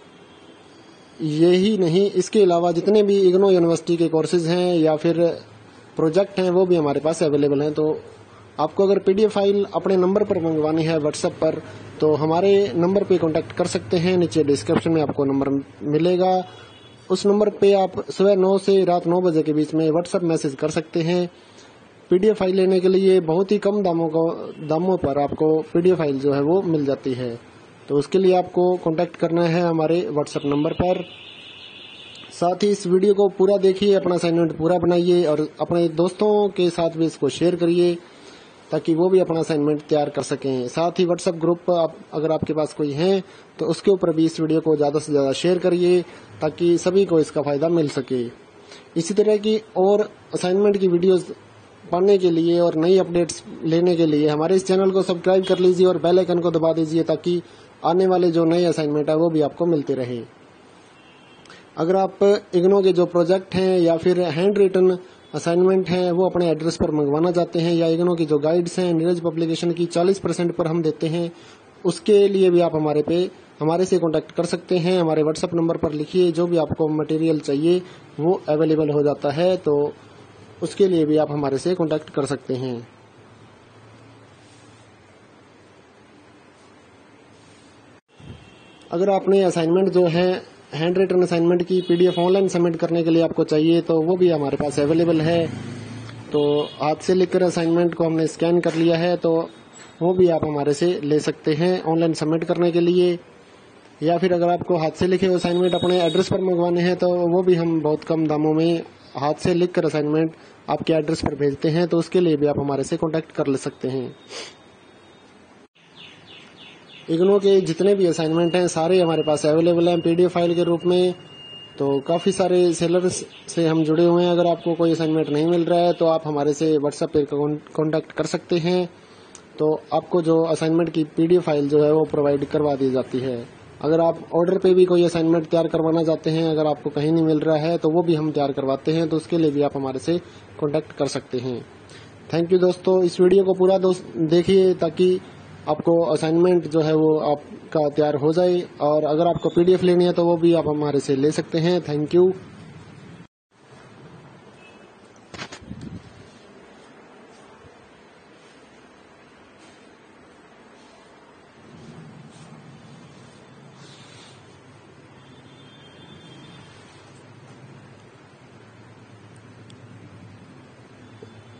यही नहीं, इसके अलावा जितने भी इग्नो यूनिवर्सिटी के कोर्सेज हैं या फिर प्रोजेक्ट हैं वो भी हमारे पास अवेलेबल हैं। तो आपको अगर पीडीएफ फाइल अपने नंबर पर मंगवानी है व्हाट्सएप पर, तो हमारे नंबर पे कांटेक्ट कर सकते हैं। नीचे डिस्क्रिप्शन में आपको नंबर मिलेगा, उस नंबर पे आप सुबह नौ से रात नौ बजे के बीच में व्हाट्सएप मैसेज कर सकते हैं। पीडीएफ फाइल लेने के लिए बहुत ही कम दामों को दामों पर आपको पीडीएफ फाइल जो है वो मिल जाती है। तो उसके लिए आपको कांटेक्ट करना है हमारे व्हाट्सएप नंबर पर। साथ ही इस वीडियो को पूरा देखिए, अपना असाइनमेंट पूरा बनाइए और अपने दोस्तों के साथ भी इसको शेयर करिए ताकि वो भी अपना असाइनमेंट तैयार कर सकें। साथ ही व्हाट्सएप ग्रुप आप अगर आपके पास कोई है तो उसके ऊपर भी इस वीडियो को ज़्यादा से ज़्यादा शेयर करिए ताकि सभी को इसका फ़ायदा मिल सके। इसी तरह की और असाइनमेंट की वीडियोस पाने के लिए और नई अपडेट्स लेने के लिए हमारे इस चैनल को सब्सक्राइब कर लीजिए और बेल आइकन को दबा दीजिए ताकि आने वाले जो नए असाइनमेंट है वो भी आपको मिलते रहे। अगर आप इग्नो के जो प्रोजेक्ट हैं या फिर हैंड रिटन असाइनमेंट हैं वो अपने एड्रेस पर मंगवाना चाहते हैं, या इग्नो की जो गाइड्स हैं नीरज पब्लिकेशन की चालीस परसेंट पर हम देते हैं, उसके लिए भी आप हमारे पे हमारे से कांटेक्ट कर सकते हैं। हमारे व्हाट्सएप नंबर पर लिखिए, जो भी आपको मटेरियल चाहिए वो अवेलेबल हो जाता है, तो उसके लिए भी आप हमारे से कांटेक्ट कर सकते हैं। अगर आपने असाइनमेंट जो है हैंड रिटन असाइनमेंट की पीडीएफ ऑनलाइन सबमिट करने के लिए आपको चाहिए, तो वो भी हमारे पास अवेलेबल है। तो हाथ से लिखकर असाइनमेंट को हमने स्कैन कर लिया है, तो वो भी आप हमारे से ले सकते हैं ऑनलाइन सबमिट करने के लिए। या फिर अगर आपको हाथ से लिखे असाइनमेंट अपने एड्रेस पर मंगवाने हैं, तो वो भी हम बहुत कम दामों में हाथ से लिखकर असाइनमेंट आपके एड्रेस पर भेजते हैं, तो उसके लिए भी आप हमारे से कॉन्टैक्ट कर ले सकते हैं। इग्नो के जितने भी असाइनमेंट हैं सारे हमारे पास अवेलेबल हैं पीडीएफ फाइल के रूप में। तो काफ़ी सारे सेलर्स से हम जुड़े हुए हैं। अगर आपको कोई असाइनमेंट नहीं मिल रहा है तो आप हमारे से व्हाट्सएप पे कॉन्टैक्ट कर सकते हैं, तो आपको जो असाइनमेंट की पीडीएफ फाइल जो है वो प्रोवाइड करवा दी जाती है। अगर आप ऑर्डर पे भी कोई असाइनमेंट तैयार करवाना चाहते हैं, अगर आपको कहीं नहीं मिल रहा है तो वो भी हम तैयार करवाते हैं, तो उसके लिए भी आप हमारे से कॉन्टैक्ट कर सकते हैं। थैंक यू दोस्तों, इस वीडियो को पूरा दोस्त देखिए ताकि आपको असाइनमेंट जो है वो आपका तैयार हो जाए, और अगर आपको पीडीएफ लेनी है तो वो भी आप हमारे से ले सकते हैं। Thank you.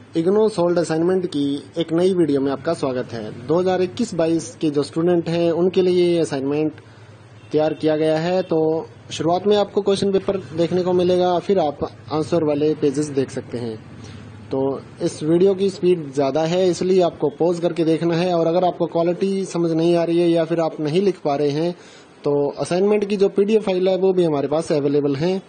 IGNOU solved assignment की एक नई वीडियो में आपका स्वागत है। दो हज़ार इक्कीस बाईस के जो स्टूडेंट हैं उनके लिए ये असाइनमेंट तैयार किया गया है। तो शुरुआत में आपको क्वेश्चन पेपर देखने को मिलेगा, फिर आप आंसर वाले पेजेस देख सकते हैं। तो इस वीडियो की स्पीड ज़्यादा है, इसलिए आपको पॉज करके देखना है। और अगर आपको क्वालिटी समझ नहीं आ रही है या फिर आप नहीं लिख पा रहे हैं तो असाइनमेंट की जो पीडीएफ फाइल है वो भी हमारे पास अवेलेबल है।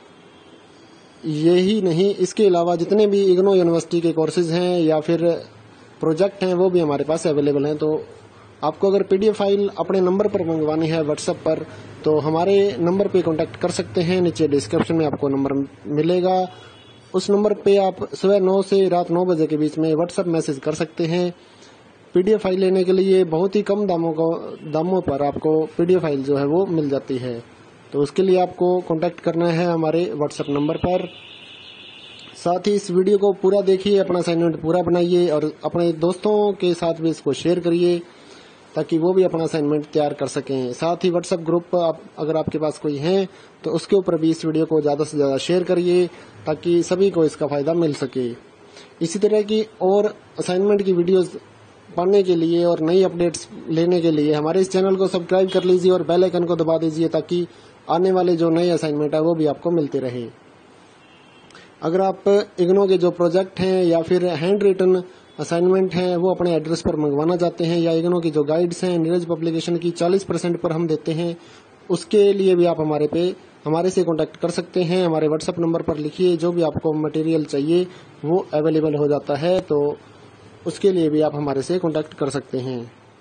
यही नहीं, इसके अलावा जितने भी इग्नो यूनिवर्सिटी के कोर्सेज हैं या फिर प्रोजेक्ट हैं वो भी हमारे पास अवेलेबल हैं। तो आपको अगर पीडीएफ फाइल अपने नंबर पर मंगवानी है व्हाट्सएप पर, तो हमारे नंबर पे कांटेक्ट कर सकते हैं। नीचे डिस्क्रिप्शन में आपको नंबर मिलेगा, उस नंबर पे आप सुबह नौ से रात नौ बजे के बीच में व्हाट्सएप मैसेज कर सकते हैं। पीडीएफ फाइल लेने के लिए बहुत ही कम दामों को दामों पर आपको पीडीएफ फाइल जो है वो मिल जाती है। तो उसके लिए आपको कांटेक्ट करना है हमारे व्हाट्सएप नंबर पर। साथ ही इस वीडियो को पूरा देखिए, अपना असाइनमेंट पूरा बनाइए और अपने दोस्तों के साथ भी इसको शेयर करिए ताकि वो भी अपना असाइनमेंट तैयार कर सकें। साथ ही व्हाट्सएप ग्रुप आप, अगर आपके पास कोई है तो उसके ऊपर भी इस वीडियो को ज़्यादा से ज़्यादा शेयर करिए ताकि सभी को इसका फ़ायदा मिल सके। इसी तरह की और असाइनमेंट की वीडियोज़ पाने के लिए और नई अपडेट्स लेने के लिए हमारे इस चैनल को सब्सक्राइब कर लीजिए और बेल आइकन को दबा दीजिए ताकि आने वाले जो नए असाइनमेंट है वो भी आपको मिलते रहे। अगर आप इग्नो के जो प्रोजेक्ट हैं या फिर हैंड रिटन असाइनमेंट हैं वो अपने एड्रेस पर मंगवाना चाहते हैं, या इग्नो की जो गाइड्स हैं नीरज पब्लिकेशन की चालीस परसेंट पर हम देते हैं, उसके लिए भी आप हमारे पे हमारे से कांटेक्ट कर सकते हैं। हमारे व्हाट्सएप नंबर पर लिखिए, जो भी आपको मटेरियल चाहिए वो अवेलेबल हो जाता है। तो उसके लिए भी आप हमारे से कांटेक्ट कर सकते हैं।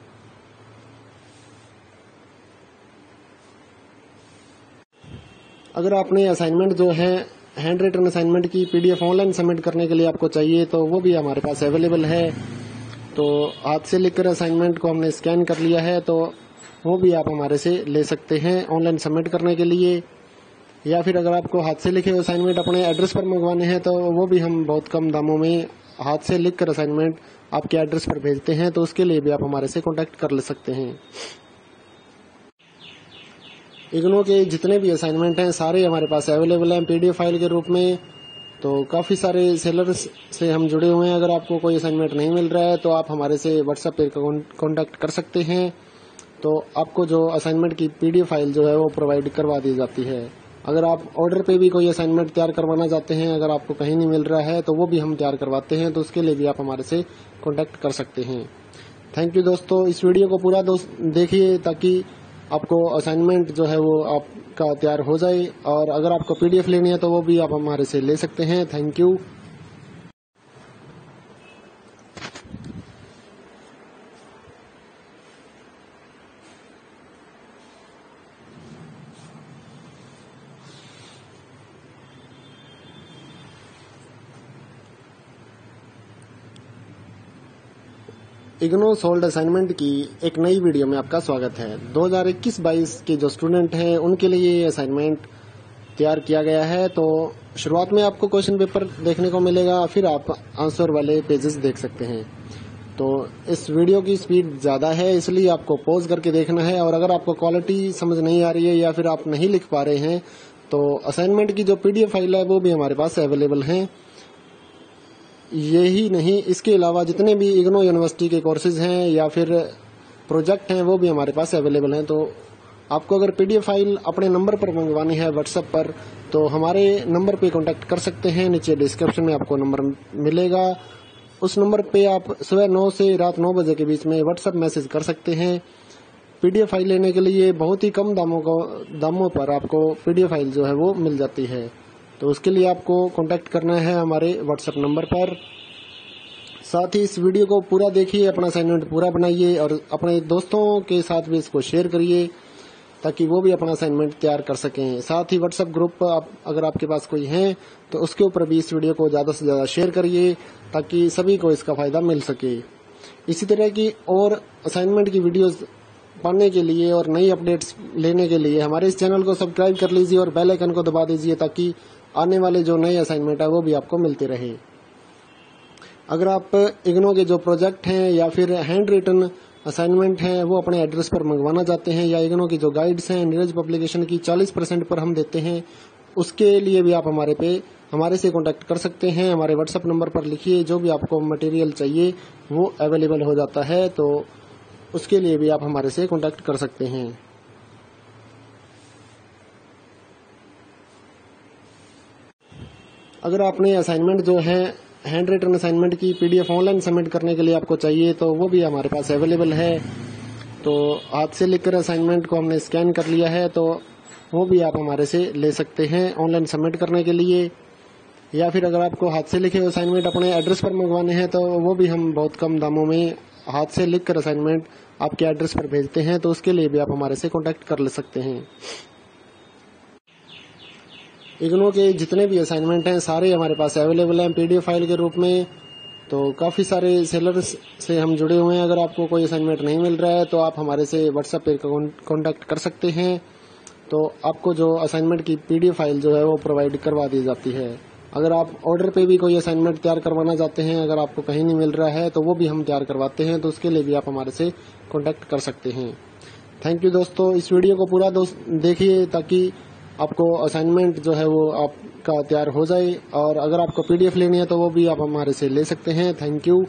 अगर आपने असाइनमेंट जो है हैंड रिटन असाइनमेंट की पीडीएफ ऑनलाइन सबमिट करने के लिए आपको चाहिए तो वो भी हमारे पास अवेलेबल है। तो हाथ से लिखकर असाइनमेंट को हमने स्कैन कर लिया है, तो वो भी आप हमारे से ले सकते हैं ऑनलाइन सबमिट करने के लिए। या फिर अगर आपको हाथ से लिखे असाइनमेंट अपने एड्रेस पर मंगवाने हैं तो वो भी हम बहुत कम दामों में हाथ से लिखकर असाइनमेंट आपके एड्रेस पर भेजते हैं। तो उसके लिए भी आप हमारे से कॉन्टैक्ट कर ले सकते हैं। इग्नो के जितने भी असाइनमेंट हैं सारे हमारे पास अवेलेबल हैं पीडीएफ फाइल के रूप में। तो काफ़ी सारे सेलर्स से हम जुड़े हुए हैं। अगर आपको कोई असाइनमेंट नहीं मिल रहा है तो आप हमारे से व्हाट्सएप पे कांटेक्ट कर सकते हैं। तो आपको जो असाइनमेंट की पीडीएफ फाइल जो है वो प्रोवाइड करवा दी जाती है। अगर आप ऑर्डर पे भी कोई असाइनमेंट तैयार करवाना चाहते हैं, अगर आपको कहीं नहीं मिल रहा है तो वो भी हम तैयार करवाते हैं। तो उसके लिए भी आप हमारे से कॉन्टैक्ट कर सकते हैं। थैंक यू दोस्तों, इस वीडियो को पूरा दोस्त देखिए ताकि आपको असाइनमेंट जो है वो आपका तैयार हो जाए। और अगर आपको पीडीएफ लेनी है तो वो भी आप हमारे से ले सकते हैं। Thank you. IGNOU solved assignment की एक नई वीडियो में आपका स्वागत है। दो हज़ार इक्कीस बाईस के जो स्टूडेंट हैं उनके लिए ये असाइनमेंट तैयार किया गया है। तो शुरुआत में आपको क्वेश्चन पेपर देखने को मिलेगा, फिर आप आंसर वाले पेजेस देख सकते हैं। तो इस वीडियो की स्पीड ज़्यादा है, इसलिए आपको पॉज करके देखना है। और अगर आपको क्वालिटी समझ नहीं आ रही है या फिर आप नहीं लिख पा रहे हैं तो असाइनमेंट की जो पीडीएफ फाइल है वो भी हमारे पास अवेलेबल है। यही नहीं, इसके अलावा जितने भी इग्नो यूनिवर्सिटी के कोर्सेज हैं या फिर प्रोजेक्ट हैं वो भी हमारे पास अवेलेबल हैं। तो आपको अगर पीडीएफ फाइल अपने नंबर पर मंगवानी है व्हाट्सएप पर, तो हमारे नंबर पे कांटेक्ट कर सकते हैं। नीचे डिस्क्रिप्शन में आपको नंबर मिलेगा, उस नंबर पे आप सुबह नौ से रात नौ बजे के बीच में व्हाट्सएप मैसेज कर सकते हैं। पीडीएफ फाइल लेने के लिए बहुत ही कम दामों को दामों पर आपको पीडीएफ फाइल जो है वो मिल जाती है। तो उसके लिए आपको कांटेक्ट करना है हमारे व्हाट्सएप नंबर पर। साथ ही इस वीडियो को पूरा देखिए, अपना असाइनमेंट पूरा बनाइए और अपने दोस्तों के साथ भी इसको शेयर करिए ताकि वो भी अपना असाइनमेंट तैयार कर सकें। साथ ही व्हाट्सएप ग्रुप आप, अगर आपके पास कोई है तो उसके ऊपर भी इस वीडियो को ज़्यादा से ज़्यादा शेयर करिए ताकि सभी को इसका फ़ायदा मिल सके। इसी तरह की और असाइनमेंट की वीडियोज़ पाने के लिए और नई अपडेट्स लेने के लिए हमारे इस चैनल को सब्सक्राइब कर लीजिए और बेल आइकन को दबा दीजिए ताकि आने वाले जो नए असाइनमेंट है वो भी आपको मिलते रहे। अगर आप इग्नो के जो प्रोजेक्ट हैं या फिर हैंड रिटन असाइनमेंट हैं वो अपने एड्रेस पर मंगवाना चाहते हैं, या इग्नो की जो गाइड्स हैं नीरज पब्लिकेशन की चालीस परसेंट पर हम देते हैं, उसके लिए भी आप हमारे पे हमारे से कांटेक्ट कर सकते हैं। हमारे व्हाट्सएप नंबर पर लिखिए, जो भी आपको मटेरियल चाहिए वो अवेलेबल हो जाता है, तो उसके लिए भी आप हमारे से कांटेक्ट कर सकते हैं। अगर आपने असाइनमेंट जो है हैंड रिटन असाइनमेंट की पीडीएफ ऑनलाइन सबमिट करने के लिए आपको चाहिए, तो वो भी हमारे पास अवेलेबल है। तो हाथ से लिखकर असाइनमेंट को हमने स्कैन कर लिया है, तो वो भी आप हमारे से ले सकते हैं ऑनलाइन सबमिट करने के लिए। या फिर अगर आपको हाथ से लिखे असाइनमेंट अपने एड्रेस पर मंगवाने हैं, तो वो भी हम बहुत कम दामों में हाथ से लिखकर असाइनमेंट आपके एड्रेस पर भेजते हैं, तो उसके लिए भी आप हमारे से कांटेक्ट कर ले सकते हैं। इग्नो के जितने भी असाइनमेंट हैं सारे हमारे पास अवेलेबल हैं पीडीएफ फाइल के रूप में। तो काफ़ी सारे सेलर्स से हम जुड़े हुए हैं। अगर आपको कोई असाइनमेंट नहीं मिल रहा है तो आप हमारे से व्हाट्सएप पे कांटेक्ट कर सकते हैं, तो आपको जो असाइनमेंट की पीडीएफ फाइल जो है वो प्रोवाइड करवा दी जाती है। अगर आप ऑर्डर पे भी कोई असाइनमेंट तैयार करवाना चाहते हैं, अगर आपको कहीं नहीं मिल रहा है तो वो भी हम तैयार करवाते हैं, तो उसके लिए भी आप हमारे से कांटेक्ट कर सकते हैं। थैंक यू दोस्तों, इस वीडियो को पूरा दोस्त देखिए ताकि आपको असाइनमेंट जो है वो आपका तैयार हो जाए, और अगर आपको पीडीएफ लेनी है तो वो भी आप हमारे से ले सकते हैं। Thank you.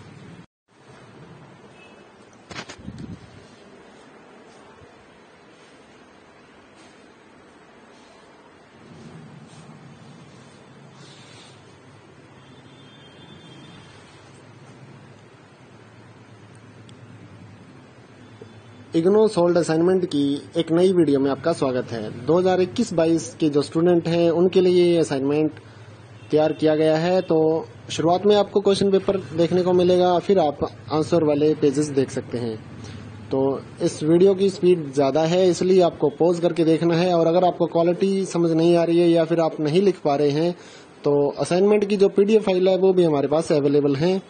IGNOU solved assignment की एक नई वीडियो में आपका स्वागत है। दो हज़ार इक्कीस बाईस के जो स्टूडेंट हैं उनके लिए ये असाइनमेंट तैयार किया गया है। तो शुरुआत में आपको क्वेश्चन पेपर देखने को मिलेगा, फिर आप आंसर वाले पेजेस देख सकते हैं। तो इस वीडियो की स्पीड ज़्यादा है, इसलिए आपको पॉज करके देखना है। और अगर आपको क्वालिटी समझ नहीं आ रही है या फिर आप नहीं लिख पा रहे हैं, तो असाइनमेंट की जो पीडीएफ फाइल है वो भी हमारे पास अवेलेबल है।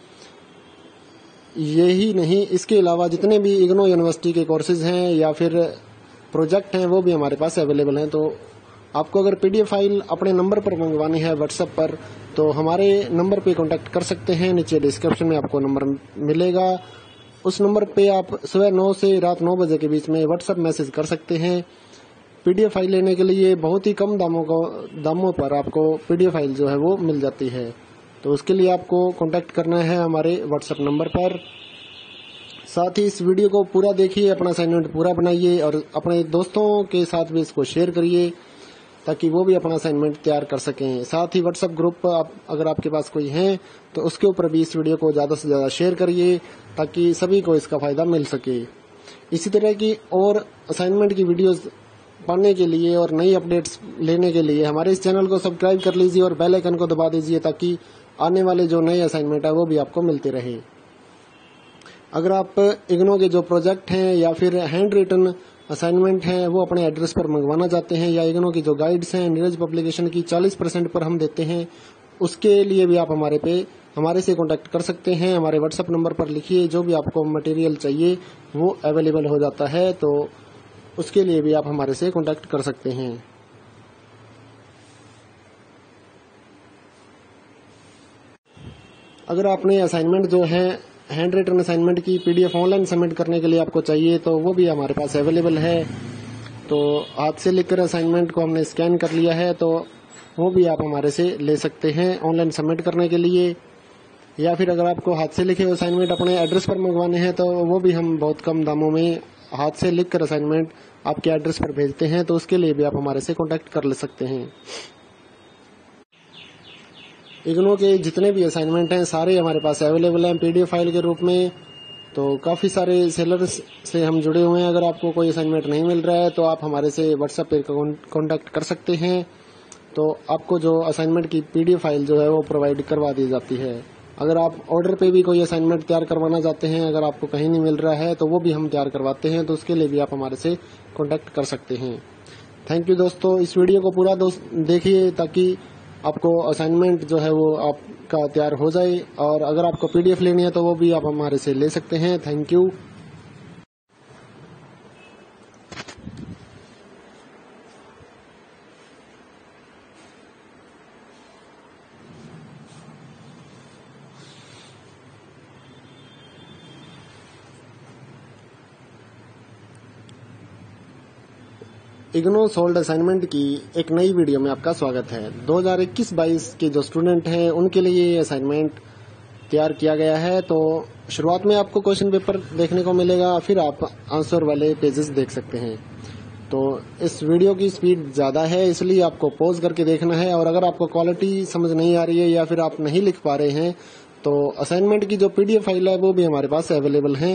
यही नहीं, इसके अलावा जितने भी इग्नो यूनिवर्सिटी के कोर्सेज हैं या फिर प्रोजेक्ट हैं वो भी हमारे पास अवेलेबल हैं। तो आपको अगर पीडीएफ फाइल अपने नंबर पर मंगवानी है व्हाट्सएप पर, तो हमारे नंबर पे कांटेक्ट कर सकते हैं। नीचे डिस्क्रिप्शन में आपको नंबर मिलेगा, उस नंबर पे आप सुबह नौ से रात नौ बजे के बीच में व्हाट्सएप मैसेज कर सकते हैं। पीडीएफ फाइल लेने के लिए बहुत ही कम दामों को दामों पर आपको पीडीएफ फाइल जो है वो मिल जाती है। तो उसके लिए आपको कांटेक्ट करना है हमारे व्हाट्सएप नंबर पर। साथ ही इस वीडियो को पूरा देखिए, अपना असाइनमेंट पूरा बनाइए और अपने दोस्तों के साथ भी इसको शेयर करिए ताकि वो भी अपना असाइनमेंट तैयार कर सकें। साथ ही व्हाट्सएप ग्रुप आप अगर आपके पास कोई है तो उसके ऊपर भी इस वीडियो को ज़्यादा से ज़्यादा शेयर करिए ताकि सभी को इसका फ़ायदा मिल सके। इसी तरह की और असाइनमेंट की वीडियोस पाने के लिए और नई अपडेट्स लेने के लिए हमारे इस चैनल को सब्सक्राइब कर लीजिए और बेल आइकन को दबा दीजिए ताकि आने वाले जो नए असाइनमेंट है वो भी आपको मिलते रहे। अगर आप इग्नो के जो प्रोजेक्ट हैं या फिर हैंड रिटन असाइनमेंट हैं वो अपने एड्रेस पर मंगवाना चाहते हैं, या इग्नो की जो गाइड्स हैं नीरज पब्लिकेशन की चालीस परसेंट पर हम देते हैं, उसके लिए भी आप हमारे पे हमारे से कांटेक्ट कर सकते हैं। हमारे व्हाट्सएप नंबर पर लिखिए, जो भी आपको मटेरियल चाहिए वो अवेलेबल हो जाता है, तो उसके लिए भी आप हमारे से कांटेक्ट कर सकते हैं। अगर आपने असाइनमेंट जो है हैंड रिटन असाइनमेंट की पीडीएफ ऑनलाइन सबमिट करने के लिए आपको चाहिए, तो वो भी हमारे पास अवेलेबल है। तो हाथ से लिखकर असाइनमेंट को हमने स्कैन कर लिया है, तो वो भी आप हमारे से ले सकते हैं ऑनलाइन सबमिट करने के लिए। या फिर अगर आपको हाथ से लिखे असाइनमेंट अपने एड्रेस पर मंगवाने हैं, तो वो भी हम बहुत कम दामों में हाथ से लिखकर असाइनमेंट आपके एड्रेस पर भेजते हैं, तो उसके लिए भी आप हमारे से कांटेक्ट कर ले सकते हैं। इग्नो के जितने भी असाइनमेंट हैं सारे हमारे पास अवेलेबल हैं पीडीएफ फाइल के रूप में। तो काफ़ी सारे सेलर्स से हम जुड़े हुए हैं। अगर आपको कोई असाइनमेंट नहीं मिल रहा है तो आप हमारे से व्हाट्सएप पे कांटेक्ट कर सकते हैं, तो आपको जो असाइनमेंट की पीडीएफ फाइल जो है वो प्रोवाइड करवा दी जाती है। अगर आप ऑर्डर पे भी कोई असाइनमेंट तैयार करवाना चाहते हैं, अगर आपको कहीं नहीं मिल रहा है तो वो भी हम तैयार करवाते हैं, तो उसके लिए भी आप हमारे से कांटेक्ट कर सकते हैं। थैंक यू दोस्तों, इस वीडियो को पूरा दोस्त देखिए ताकि आपको असाइनमेंट जो है वो आपका तैयार हो जाए, और अगर आपको पीडीएफ लेनी है तो वो भी आप हमारे से ले सकते हैं। Thank you. IGNOU solved assignment की एक नई वीडियो में आपका स्वागत है। दो हज़ार इक्कीस बाईस के जो स्टूडेंट हैं उनके लिए ये असाइनमेंट तैयार किया गया है। तो शुरुआत में आपको क्वेश्चन पेपर देखने को मिलेगा, फिर आप आंसर वाले पेजेस देख सकते हैं। तो इस वीडियो की स्पीड ज़्यादा है, इसलिए आपको पॉज करके देखना है। और अगर आपको क्वालिटी समझ नहीं आ रही है या फिर आप नहीं लिख पा रहे हैं तो असाइनमेंट की जो पीडीएफ फाइल है वो भी हमारे पास अवेलेबल है।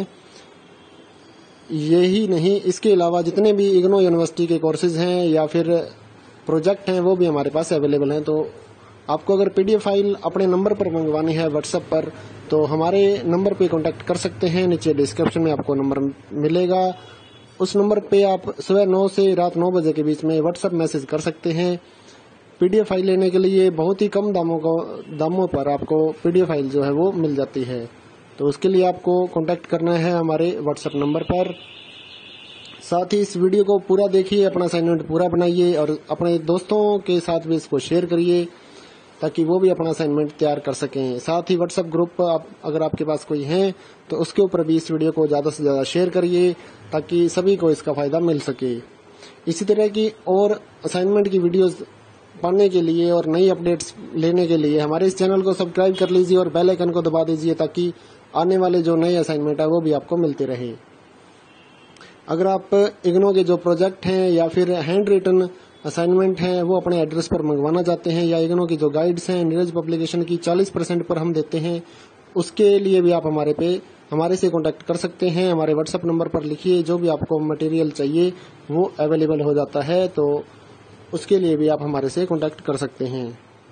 यही नहीं, इसके अलावा जितने भी इग्नो यूनिवर्सिटी के कोर्सेज हैं या फिर प्रोजेक्ट हैं वो भी हमारे पास अवेलेबल हैं। तो आपको अगर पीडीएफ फाइल अपने नंबर पर मंगवानी है व्हाट्सएप पर, तो हमारे नंबर पे कांटेक्ट कर सकते हैं। नीचे डिस्क्रिप्शन में आपको नंबर मिलेगा, उस नंबर पे आप सुबह नौ से रात नौ बजे के बीच में व्हाट्सएप मैसेज कर सकते हैं। पीडीएफ फाइल लेने के लिए बहुत ही कम दामों को दामों पर आपको पीडीएफ फाइल जो है वो मिल जाती है। तो उसके लिए आपको कांटेक्ट करना है हमारे व्हाट्सएप नंबर पर। साथ ही इस वीडियो को पूरा देखिए, अपना असाइनमेंट पूरा बनाइए और अपने दोस्तों के साथ भी इसको शेयर करिए ताकि वो भी अपना असाइनमेंट तैयार कर सकें। साथ ही व्हाट्सएप ग्रुप आप अगर आपके पास कोई है तो उसके ऊपर भी इस वीडियो को ज़्यादा से ज़्यादा शेयर करिए ताकि सभी को इसका फ़ायदा मिल सके। इसी तरह की और असाइनमेंट की वीडियोस पाने के लिए और नई अपडेट्स लेने के लिए हमारे इस चैनल को सब्सक्राइब कर लीजिए और बेल आइकन को दबा दीजिए ताकि आने वाले जो नए असाइनमेंट है वो भी आपको मिलते रहे। अगर आप इग्नो के जो प्रोजेक्ट हैं या फिर हैंड रिटन असाइनमेंट हैं वो अपने एड्रेस पर मंगवाना चाहते हैं, या इग्नो की जो गाइड्स हैं नीरज पब्लिकेशन की चालीस परसेंट पर हम देते हैं, उसके लिए भी आप हमारे पे हमारे से कांटेक्ट कर सकते हैं। हमारे व्हाट्सएप नंबर पर लिखिए, जो भी आपको मटेरियल चाहिए वो अवेलेबल हो जाता है। तो उसके लिए भी आप हमारे से कांटेक्ट कर सकते हैं।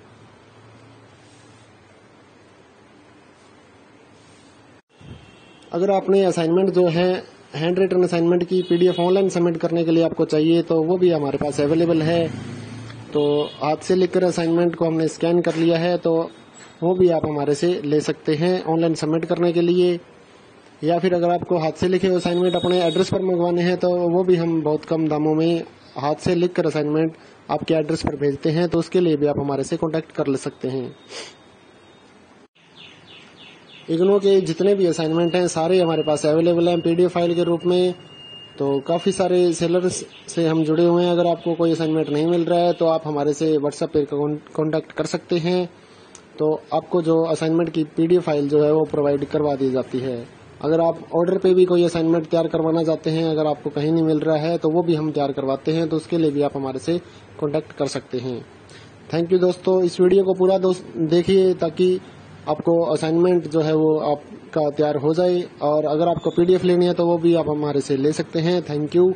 अगर आपने असाइनमेंट जो है हैंड रिटन असाइनमेंट की पीडीएफ ऑनलाइन सबमिट करने के लिए आपको चाहिए तो वो भी हमारे पास अवेलेबल है। तो हाथ से लिखकर असाइनमेंट को हमने स्कैन कर लिया है, तो वो भी आप हमारे से ले सकते हैं ऑनलाइन सबमिट करने के लिए। या फिर अगर आपको हाथ से लिखे असाइनमेंट अपने एड्रेस पर मंगवाने हैं तो वो भी हम बहुत कम दामों में हाथ से लिखकर असाइनमेंट आपके एड्रेस पर भेजते हैं। तो उसके लिए भी आप हमारे से कॉन्टैक्ट कर ले सकते हैं। इग्नो के जितने भी असाइनमेंट हैं सारे हमारे पास अवेलेबल हैं पीडीएफ फाइल के रूप में। तो काफ़ी सारे सेलर्स से हम जुड़े हुए हैं। अगर आपको कोई असाइनमेंट नहीं मिल रहा है तो आप हमारे से व्हाट्सएप पे कांटेक्ट कर सकते हैं। तो आपको जो असाइनमेंट की पीडीएफ फाइल जो है वो प्रोवाइड करवा दी जाती है। अगर आप ऑर्डर पे भी कोई असाइनमेंट तैयार करवाना चाहते हैं, अगर आपको कहीं नहीं मिल रहा है तो वो भी हम तैयार करवाते हैं। तो उसके लिए भी आप हमारे से कॉन्टैक्ट कर सकते हैं। थैंक यू दोस्तों, इस वीडियो को पूरा दोस्त देखिए ताकि आपको असाइनमेंट जो है वो आपका तैयार हो जाए। और अगर आपको पीडीएफ लेनी है तो वो भी आप हमारे से ले सकते हैं। Thank you.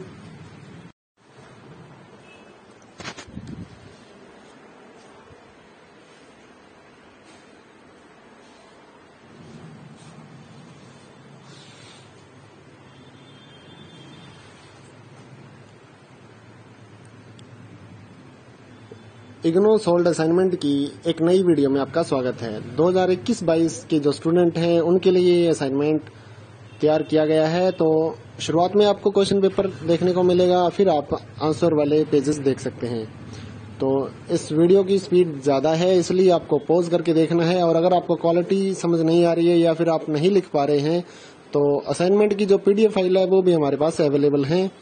IGNOU solved assignment की एक नई वीडियो में आपका स्वागत है। दो हज़ार इक्कीस बाईस के जो स्टूडेंट हैं उनके लिए ये असाइनमेंट तैयार किया गया है। तो शुरुआत में आपको क्वेश्चन पेपर देखने को मिलेगा, फिर आप आंसर वाले पेजेस देख सकते हैं। तो इस वीडियो की स्पीड ज़्यादा है, इसलिए आपको पॉज करके देखना है। और अगर आपको क्वालिटी समझ नहीं आ रही है या फिर आप नहीं लिख पा रहे हैं तो असाइनमेंट की जो पीडीएफ फाइल है वो भी हमारे पास अवेलेबल है।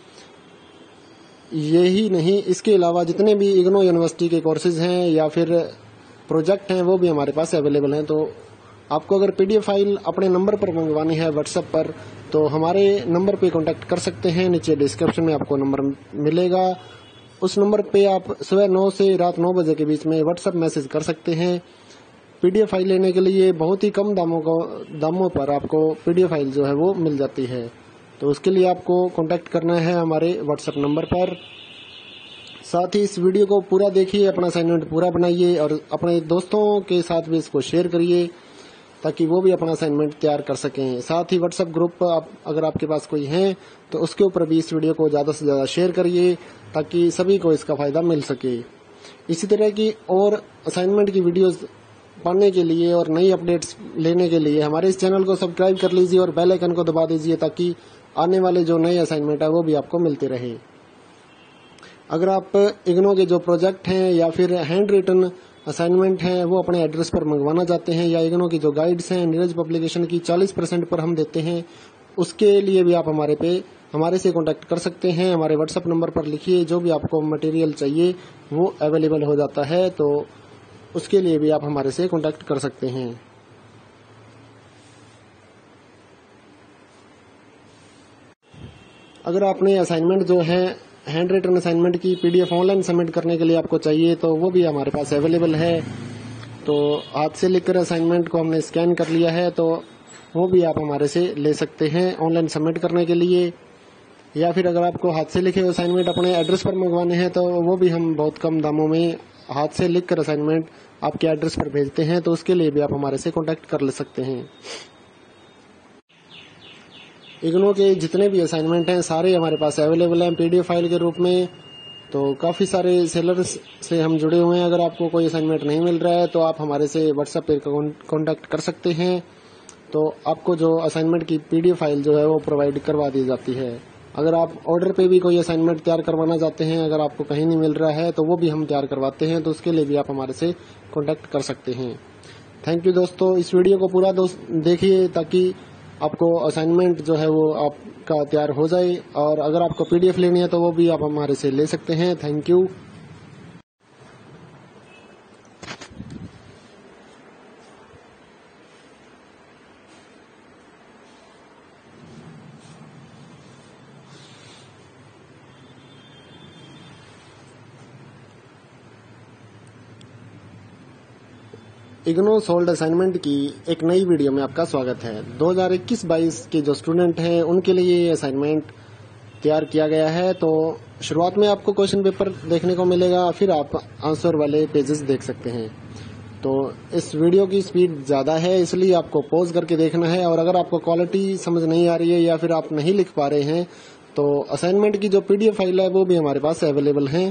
यही नहीं, इसके अलावा जितने भी इग्नो यूनिवर्सिटी के कोर्सेज हैं या फिर प्रोजेक्ट हैं वो भी हमारे पास अवेलेबल हैं। तो आपको अगर पीडीएफ फाइल अपने नंबर पर मंगवानी है व्हाट्सएप पर, तो हमारे नंबर पे कांटेक्ट कर सकते हैं। नीचे डिस्क्रिप्शन में आपको नंबर मिलेगा, उस नंबर पे आप सुबह नौ से रात नौ बजे के बीच में व्हाट्सएप मैसेज कर सकते हैं। पीडीएफ फाइल लेने के लिए बहुत ही कम दामों को दामों पर आपको पीडीएफ फाइल जो है वो मिल जाती है। तो उसके लिए आपको कांटेक्ट करना है हमारे व्हाट्सएप नंबर पर। साथ ही इस वीडियो को पूरा देखिए, अपना असाइनमेंट पूरा बनाइए और अपने दोस्तों के साथ भी इसको शेयर करिए ताकि वो भी अपना असाइनमेंट तैयार कर सकें। साथ ही व्हाट्सएप ग्रुप आप अगर आपके पास कोई है तो उसके ऊपर भी इस वीडियो को ज़्यादा से ज़्यादा शेयर करिए ताकि सभी को इसका फ़ायदा मिल सके। इसी तरह की और असाइनमेंट की वीडियोस पाने के लिए और नई अपडेट्स लेने के लिए हमारे इस चैनल को सब्सक्राइब कर लीजिए और बेल आइकन को दबा दीजिए ताकि आने वाले जो नए असाइनमेंट है वो भी आपको मिलते रहे। अगर आप इग्नो के जो प्रोजेक्ट हैं या फिर हैंड रिटन असाइनमेंट हैं वो अपने एड्रेस पर मंगवाना चाहते हैं, या इग्नो की जो गाइड्स हैं नीरज पब्लिकेशन की चालीस परसेंट पर हम देते हैं, उसके लिए भी आप हमारे पे हमारे से कांटेक्ट कर सकते हैं। हमारे व्हाट्सएप नंबर पर लिखिए, जो भी आपको मटेरियल चाहिए वो अवेलेबल हो जाता है, तो उसके लिए भी आप हमारे से कांटेक्ट कर सकते हैं। अगर आपने असाइनमेंट जो है हैंड रिटन असाइनमेंट की पीडीएफ ऑनलाइन सबमिट करने के लिए आपको चाहिए तो वो भी हमारे पास अवेलेबल है। तो हाथ से लिखकर असाइनमेंट को हमने स्कैन कर लिया है, तो वो भी आप हमारे से ले सकते हैं ऑनलाइन सबमिट करने के लिए। या फिर अगर आपको हाथ से लिखे असाइनमेंट अपने एड्रेस पर मंगवाने हैं तो वो भी हम बहुत कम दामों में हाथ से लिखकर असाइनमेंट आपके एड्रेस पर भेजते हैं, तो उसके लिए भी आप हमारे से कॉन्टैक्ट कर ले सकते हैं। इग्नो के जितने भी असाइनमेंट हैं सारे हमारे पास अवेलेबल हैं पीडीएफ फाइल के रूप में। तो काफ़ी सारे सेलर्स से हम जुड़े हुए हैं। अगर आपको कोई असाइनमेंट नहीं मिल रहा है तो आप हमारे से व्हाट्सएप पे कॉन्टैक्ट कर सकते हैं, तो आपको जो असाइनमेंट की पीडीएफ फाइल जो है वो प्रोवाइड करवा दी जाती है। अगर आप ऑर्डर पे भी कोई असाइनमेंट तैयार करवाना चाहते हैं, अगर आपको कहीं नहीं मिल रहा है तो वो भी हम तैयार करवाते हैं, तो उसके लिए भी आप हमारे से कॉन्टैक्ट कर सकते हैं। थैंक यू दोस्तों, इस वीडियो को पूरा दोस्त देखिए ताकि आपको असाइनमेंट जो है वो आपका तैयार हो जाए, और अगर आपको पीडीएफ लेनी है तो वो भी आप हमारे से ले सकते हैं। Thank you. IGNOU solved assignment की एक नई वीडियो में आपका स्वागत है। दो हज़ार इक्कीस बाईस के जो स्टूडेंट हैं उनके लिए ये असाइनमेंट तैयार किया गया है। तो शुरुआत में आपको क्वेश्चन पेपर देखने को मिलेगा, फिर आप आंसर वाले पेजेस देख सकते हैं। तो इस वीडियो की स्पीड ज़्यादा है, इसलिए आपको पॉज करके देखना है। और अगर आपको क्वालिटी समझ नहीं आ रही है या फिर आप नहीं लिख पा रहे हैं तो असाइनमेंट की जो पीडीएफ फाइल है वो भी हमारे पास अवेलेबल है।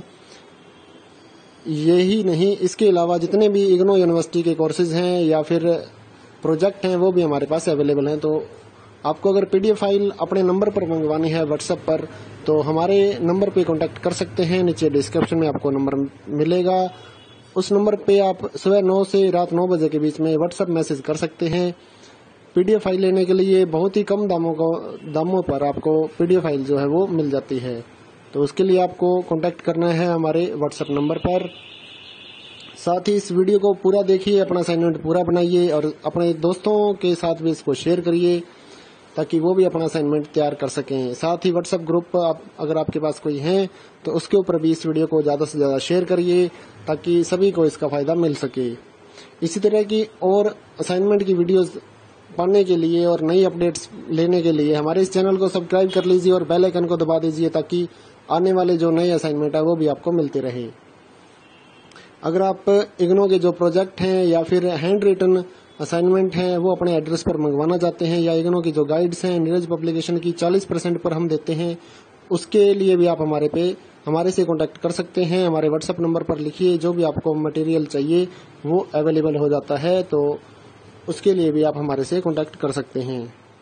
यही नहीं, इसके अलावा जितने भी इग्नो यूनिवर्सिटी के कोर्सेज हैं या फिर प्रोजेक्ट हैं वो भी हमारे पास अवेलेबल हैं। तो आपको अगर पीडीएफ फाइल अपने नंबर पर मंगवानी है व्हाट्सएप पर, तो हमारे नंबर पे कांटेक्ट कर सकते हैं। नीचे डिस्क्रिप्शन में आपको नंबर मिलेगा, उस नंबर पे आप सुबह नौ से रात नौ बजे के बीच में व्हाट्सएप मैसेज कर सकते हैं। पीडीएफ फाइल लेने के लिए बहुत ही कम दामों को दामों पर आपको पीडीएफ फाइल जो है वो मिल जाती है। तो उसके लिए आपको कांटेक्ट करना है हमारे व्हाट्सएप नंबर पर। साथ ही इस वीडियो को पूरा देखिए, अपना असाइनमेंट पूरा बनाइए और अपने दोस्तों के साथ भी इसको शेयर करिए ताकि वो भी अपना असाइनमेंट तैयार कर सकें। साथ ही व्हाट्सएप ग्रुप आप, अगर आपके पास कोई है तो उसके ऊपर भी इस वीडियो को ज़्यादा से ज़्यादा शेयर करिए ताकि सभी को इसका फ़ायदा मिल सके। इसी तरह की और असाइनमेंट की वीडियोस पाने के लिए और नई अपडेट्स लेने के लिए हमारे इस चैनल को सब्सक्राइब कर लीजिए और बेल आइकन को दबा दीजिए ताकि आने वाले जो नए असाइनमेंट है वो भी आपको मिलते रहे। अगर आप इग्नो के जो प्रोजेक्ट हैं या फिर हैंड रिटन असाइनमेंट हैं वो अपने एड्रेस पर मंगवाना चाहते हैं, या इग्नो की जो गाइड्स हैं नीरज पब्लिकेशन की चालीस परसेंट पर हम देते हैं, उसके लिए भी आप हमारे पे हमारे से कांटेक्ट कर सकते हैं। हमारे व्हाट्सएप नंबर पर लिखिए, जो भी आपको मटेरियल चाहिए वो अवेलेबल हो जाता है, तो उसके लिए भी आप हमारे से कांटेक्ट कर सकते हैं।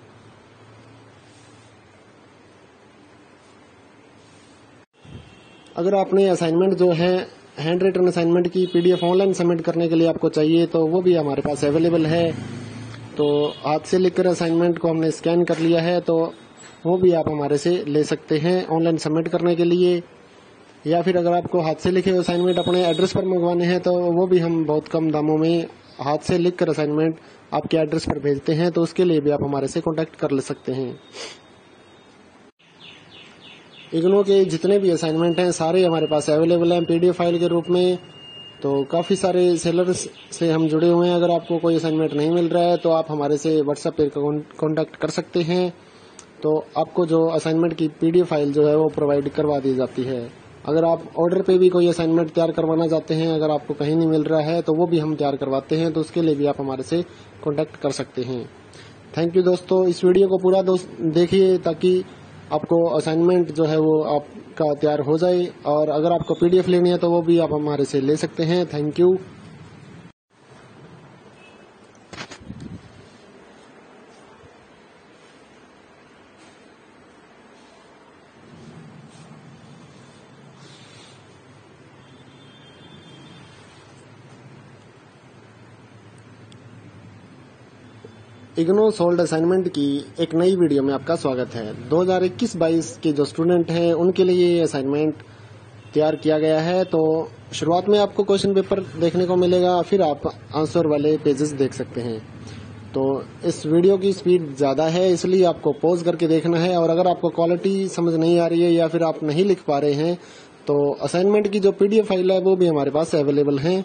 अगर आपने असाइनमेंट जो है हैंड रिटन असाइनमेंट की पीडीएफ ऑनलाइन सबमिट करने के लिए आपको चाहिए तो वो भी हमारे पास अवेलेबल है। तो हाथ से लिखकर असाइनमेंट को हमने स्कैन कर लिया है, तो वो भी आप हमारे से ले सकते हैं ऑनलाइन सबमिट करने के लिए। या फिर अगर आपको हाथ से लिखे असाइनमेंट अपने एड्रेस पर मंगवाने हैं तो वो भी हम बहुत कम दामों में हाथ से लिखकर असाइनमेंट आपके एड्रेस पर भेजते हैं, तो उसके लिए भी आप हमारे से कॉन्टैक्ट कर ले सकते हैं। इग्नो के जितने भी असाइनमेंट हैं सारे हमारे पास अवेलेबल हैं पीडीएफ फाइल के रूप में। तो काफ़ी सारे सेलर्स से हम जुड़े हुए हैं। अगर आपको कोई असाइनमेंट नहीं मिल रहा है तो आप हमारे से व्हाट्सएप पे कॉन्टैक्ट कर सकते हैं, तो आपको जो असाइनमेंट की पीडीएफ फाइल जो है वो प्रोवाइड करवा दी जाती है। अगर आप ऑर्डर पे भी कोई असाइनमेंट तैयार करवाना चाहते हैं, अगर आपको कहीं नहीं मिल रहा है तो वो भी हम तैयार करवाते हैं, तो उसके लिए भी आप हमारे से कॉन्टैक्ट कर सकते हैं। थैंक यू दोस्तों, इस वीडियो को पूरा दोस्त देखिए ताकि आपको असाइनमेंट जो है वो आपका तैयार हो जाए, और अगर आपको पीडीएफ लेनी है तो वो भी आप हमारे से ले सकते हैं। Thank you. IGNOU solved assignment की एक नई वीडियो में आपका स्वागत है। दो हज़ार इक्कीस बाईस के जो स्टूडेंट हैं उनके लिए ये असाइनमेंट तैयार किया गया है। तो शुरुआत में आपको क्वेश्चन पेपर देखने को मिलेगा, फिर आप आंसर वाले पेजेस देख सकते हैं। तो इस वीडियो की स्पीड ज़्यादा है, इसलिए आपको पॉज करके देखना है। और अगर आपको क्वालिटी समझ नहीं आ रही है या फिर आप नहीं लिख पा रहे हैं तो असाइनमेंट की जो पीडीएफ फाइल है वो भी हमारे पास अवेलेबल है।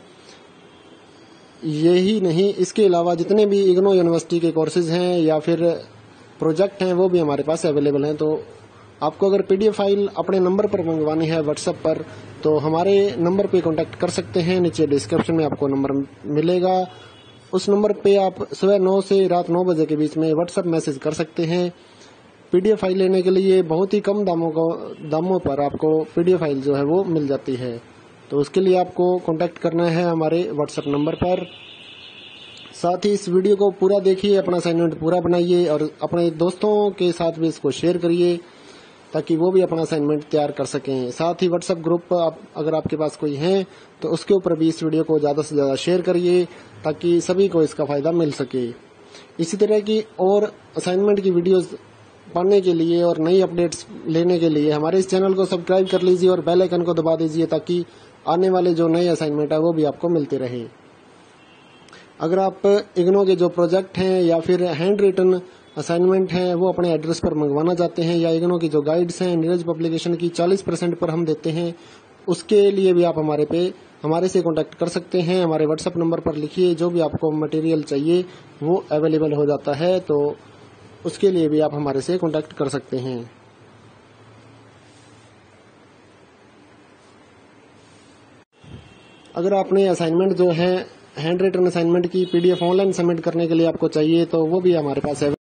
यही नहीं, इसके अलावा जितने भी इग्नो यूनिवर्सिटी के कोर्सेज हैं या फिर प्रोजेक्ट हैं वो भी हमारे पास अवेलेबल हैं। तो आपको अगर पीडीएफ फाइल अपने नंबर पर मंगवानी है व्हाट्सएप पर, तो हमारे नंबर पे कांटेक्ट कर सकते हैं। नीचे डिस्क्रिप्शन में आपको नंबर मिलेगा, उस नंबर पे आप सुबह नौ से रात नौ बजे के बीच में व्हाट्सएप मैसेज कर सकते हैं। पीडीएफ फाइल लेने के लिए बहुत ही कम दामों को दामों पर आपको पीडीएफ फाइल जो है वो मिल जाती है। तो उसके लिए आपको कांटेक्ट करना है हमारे व्हाट्सएप नंबर पर। साथ ही इस वीडियो को पूरा देखिए, अपना असाइनमेंट पूरा बनाइए और अपने दोस्तों के साथ भी इसको शेयर करिए ताकि वो भी अपना असाइनमेंट तैयार कर सकें। साथ ही व्हाट्सएप ग्रुप आप अगर आपके पास कोई है तो उसके ऊपर भी इस वीडियो को ज़्यादा से ज़्यादा शेयर करिए ताकि सभी को इसका फ़ायदा मिल सके। इसी तरह की और असाइनमेंट की वीडियोस पाने के लिए और नई अपडेट्स लेने के लिए हमारे इस चैनल को सब्सक्राइब कर लीजिए और बेल आइकन को दबा दीजिए ताकि आने वाले जो नए असाइनमेंट है वो भी आपको मिलते रहे। अगर आप इग्नो के जो प्रोजेक्ट हैं या फिर हैंड रिटन असाइनमेंट हैं वो अपने एड्रेस पर मंगवाना चाहते हैं, या इग्नो की जो गाइड्स हैं नीरज पब्लिकेशन की चालीस परसेंट पर हम देते हैं, उसके लिए भी आप हमारे पे हमारे से कांटेक्ट कर सकते हैं। हमारे व्हाट्सएप नंबर पर लिखिए, जो भी आपको मटेरियल चाहिए वो अवेलेबल हो जाता है। तो उसके लिए भी आप हमारे से कांटेक्ट कर सकते हैं। अगर आपने असाइनमेंट जो है हैंड रिटन असाइनमेंट की पीडीएफ ऑनलाइन सबमिट करने के लिए आपको चाहिए तो वो भी हमारे पास है।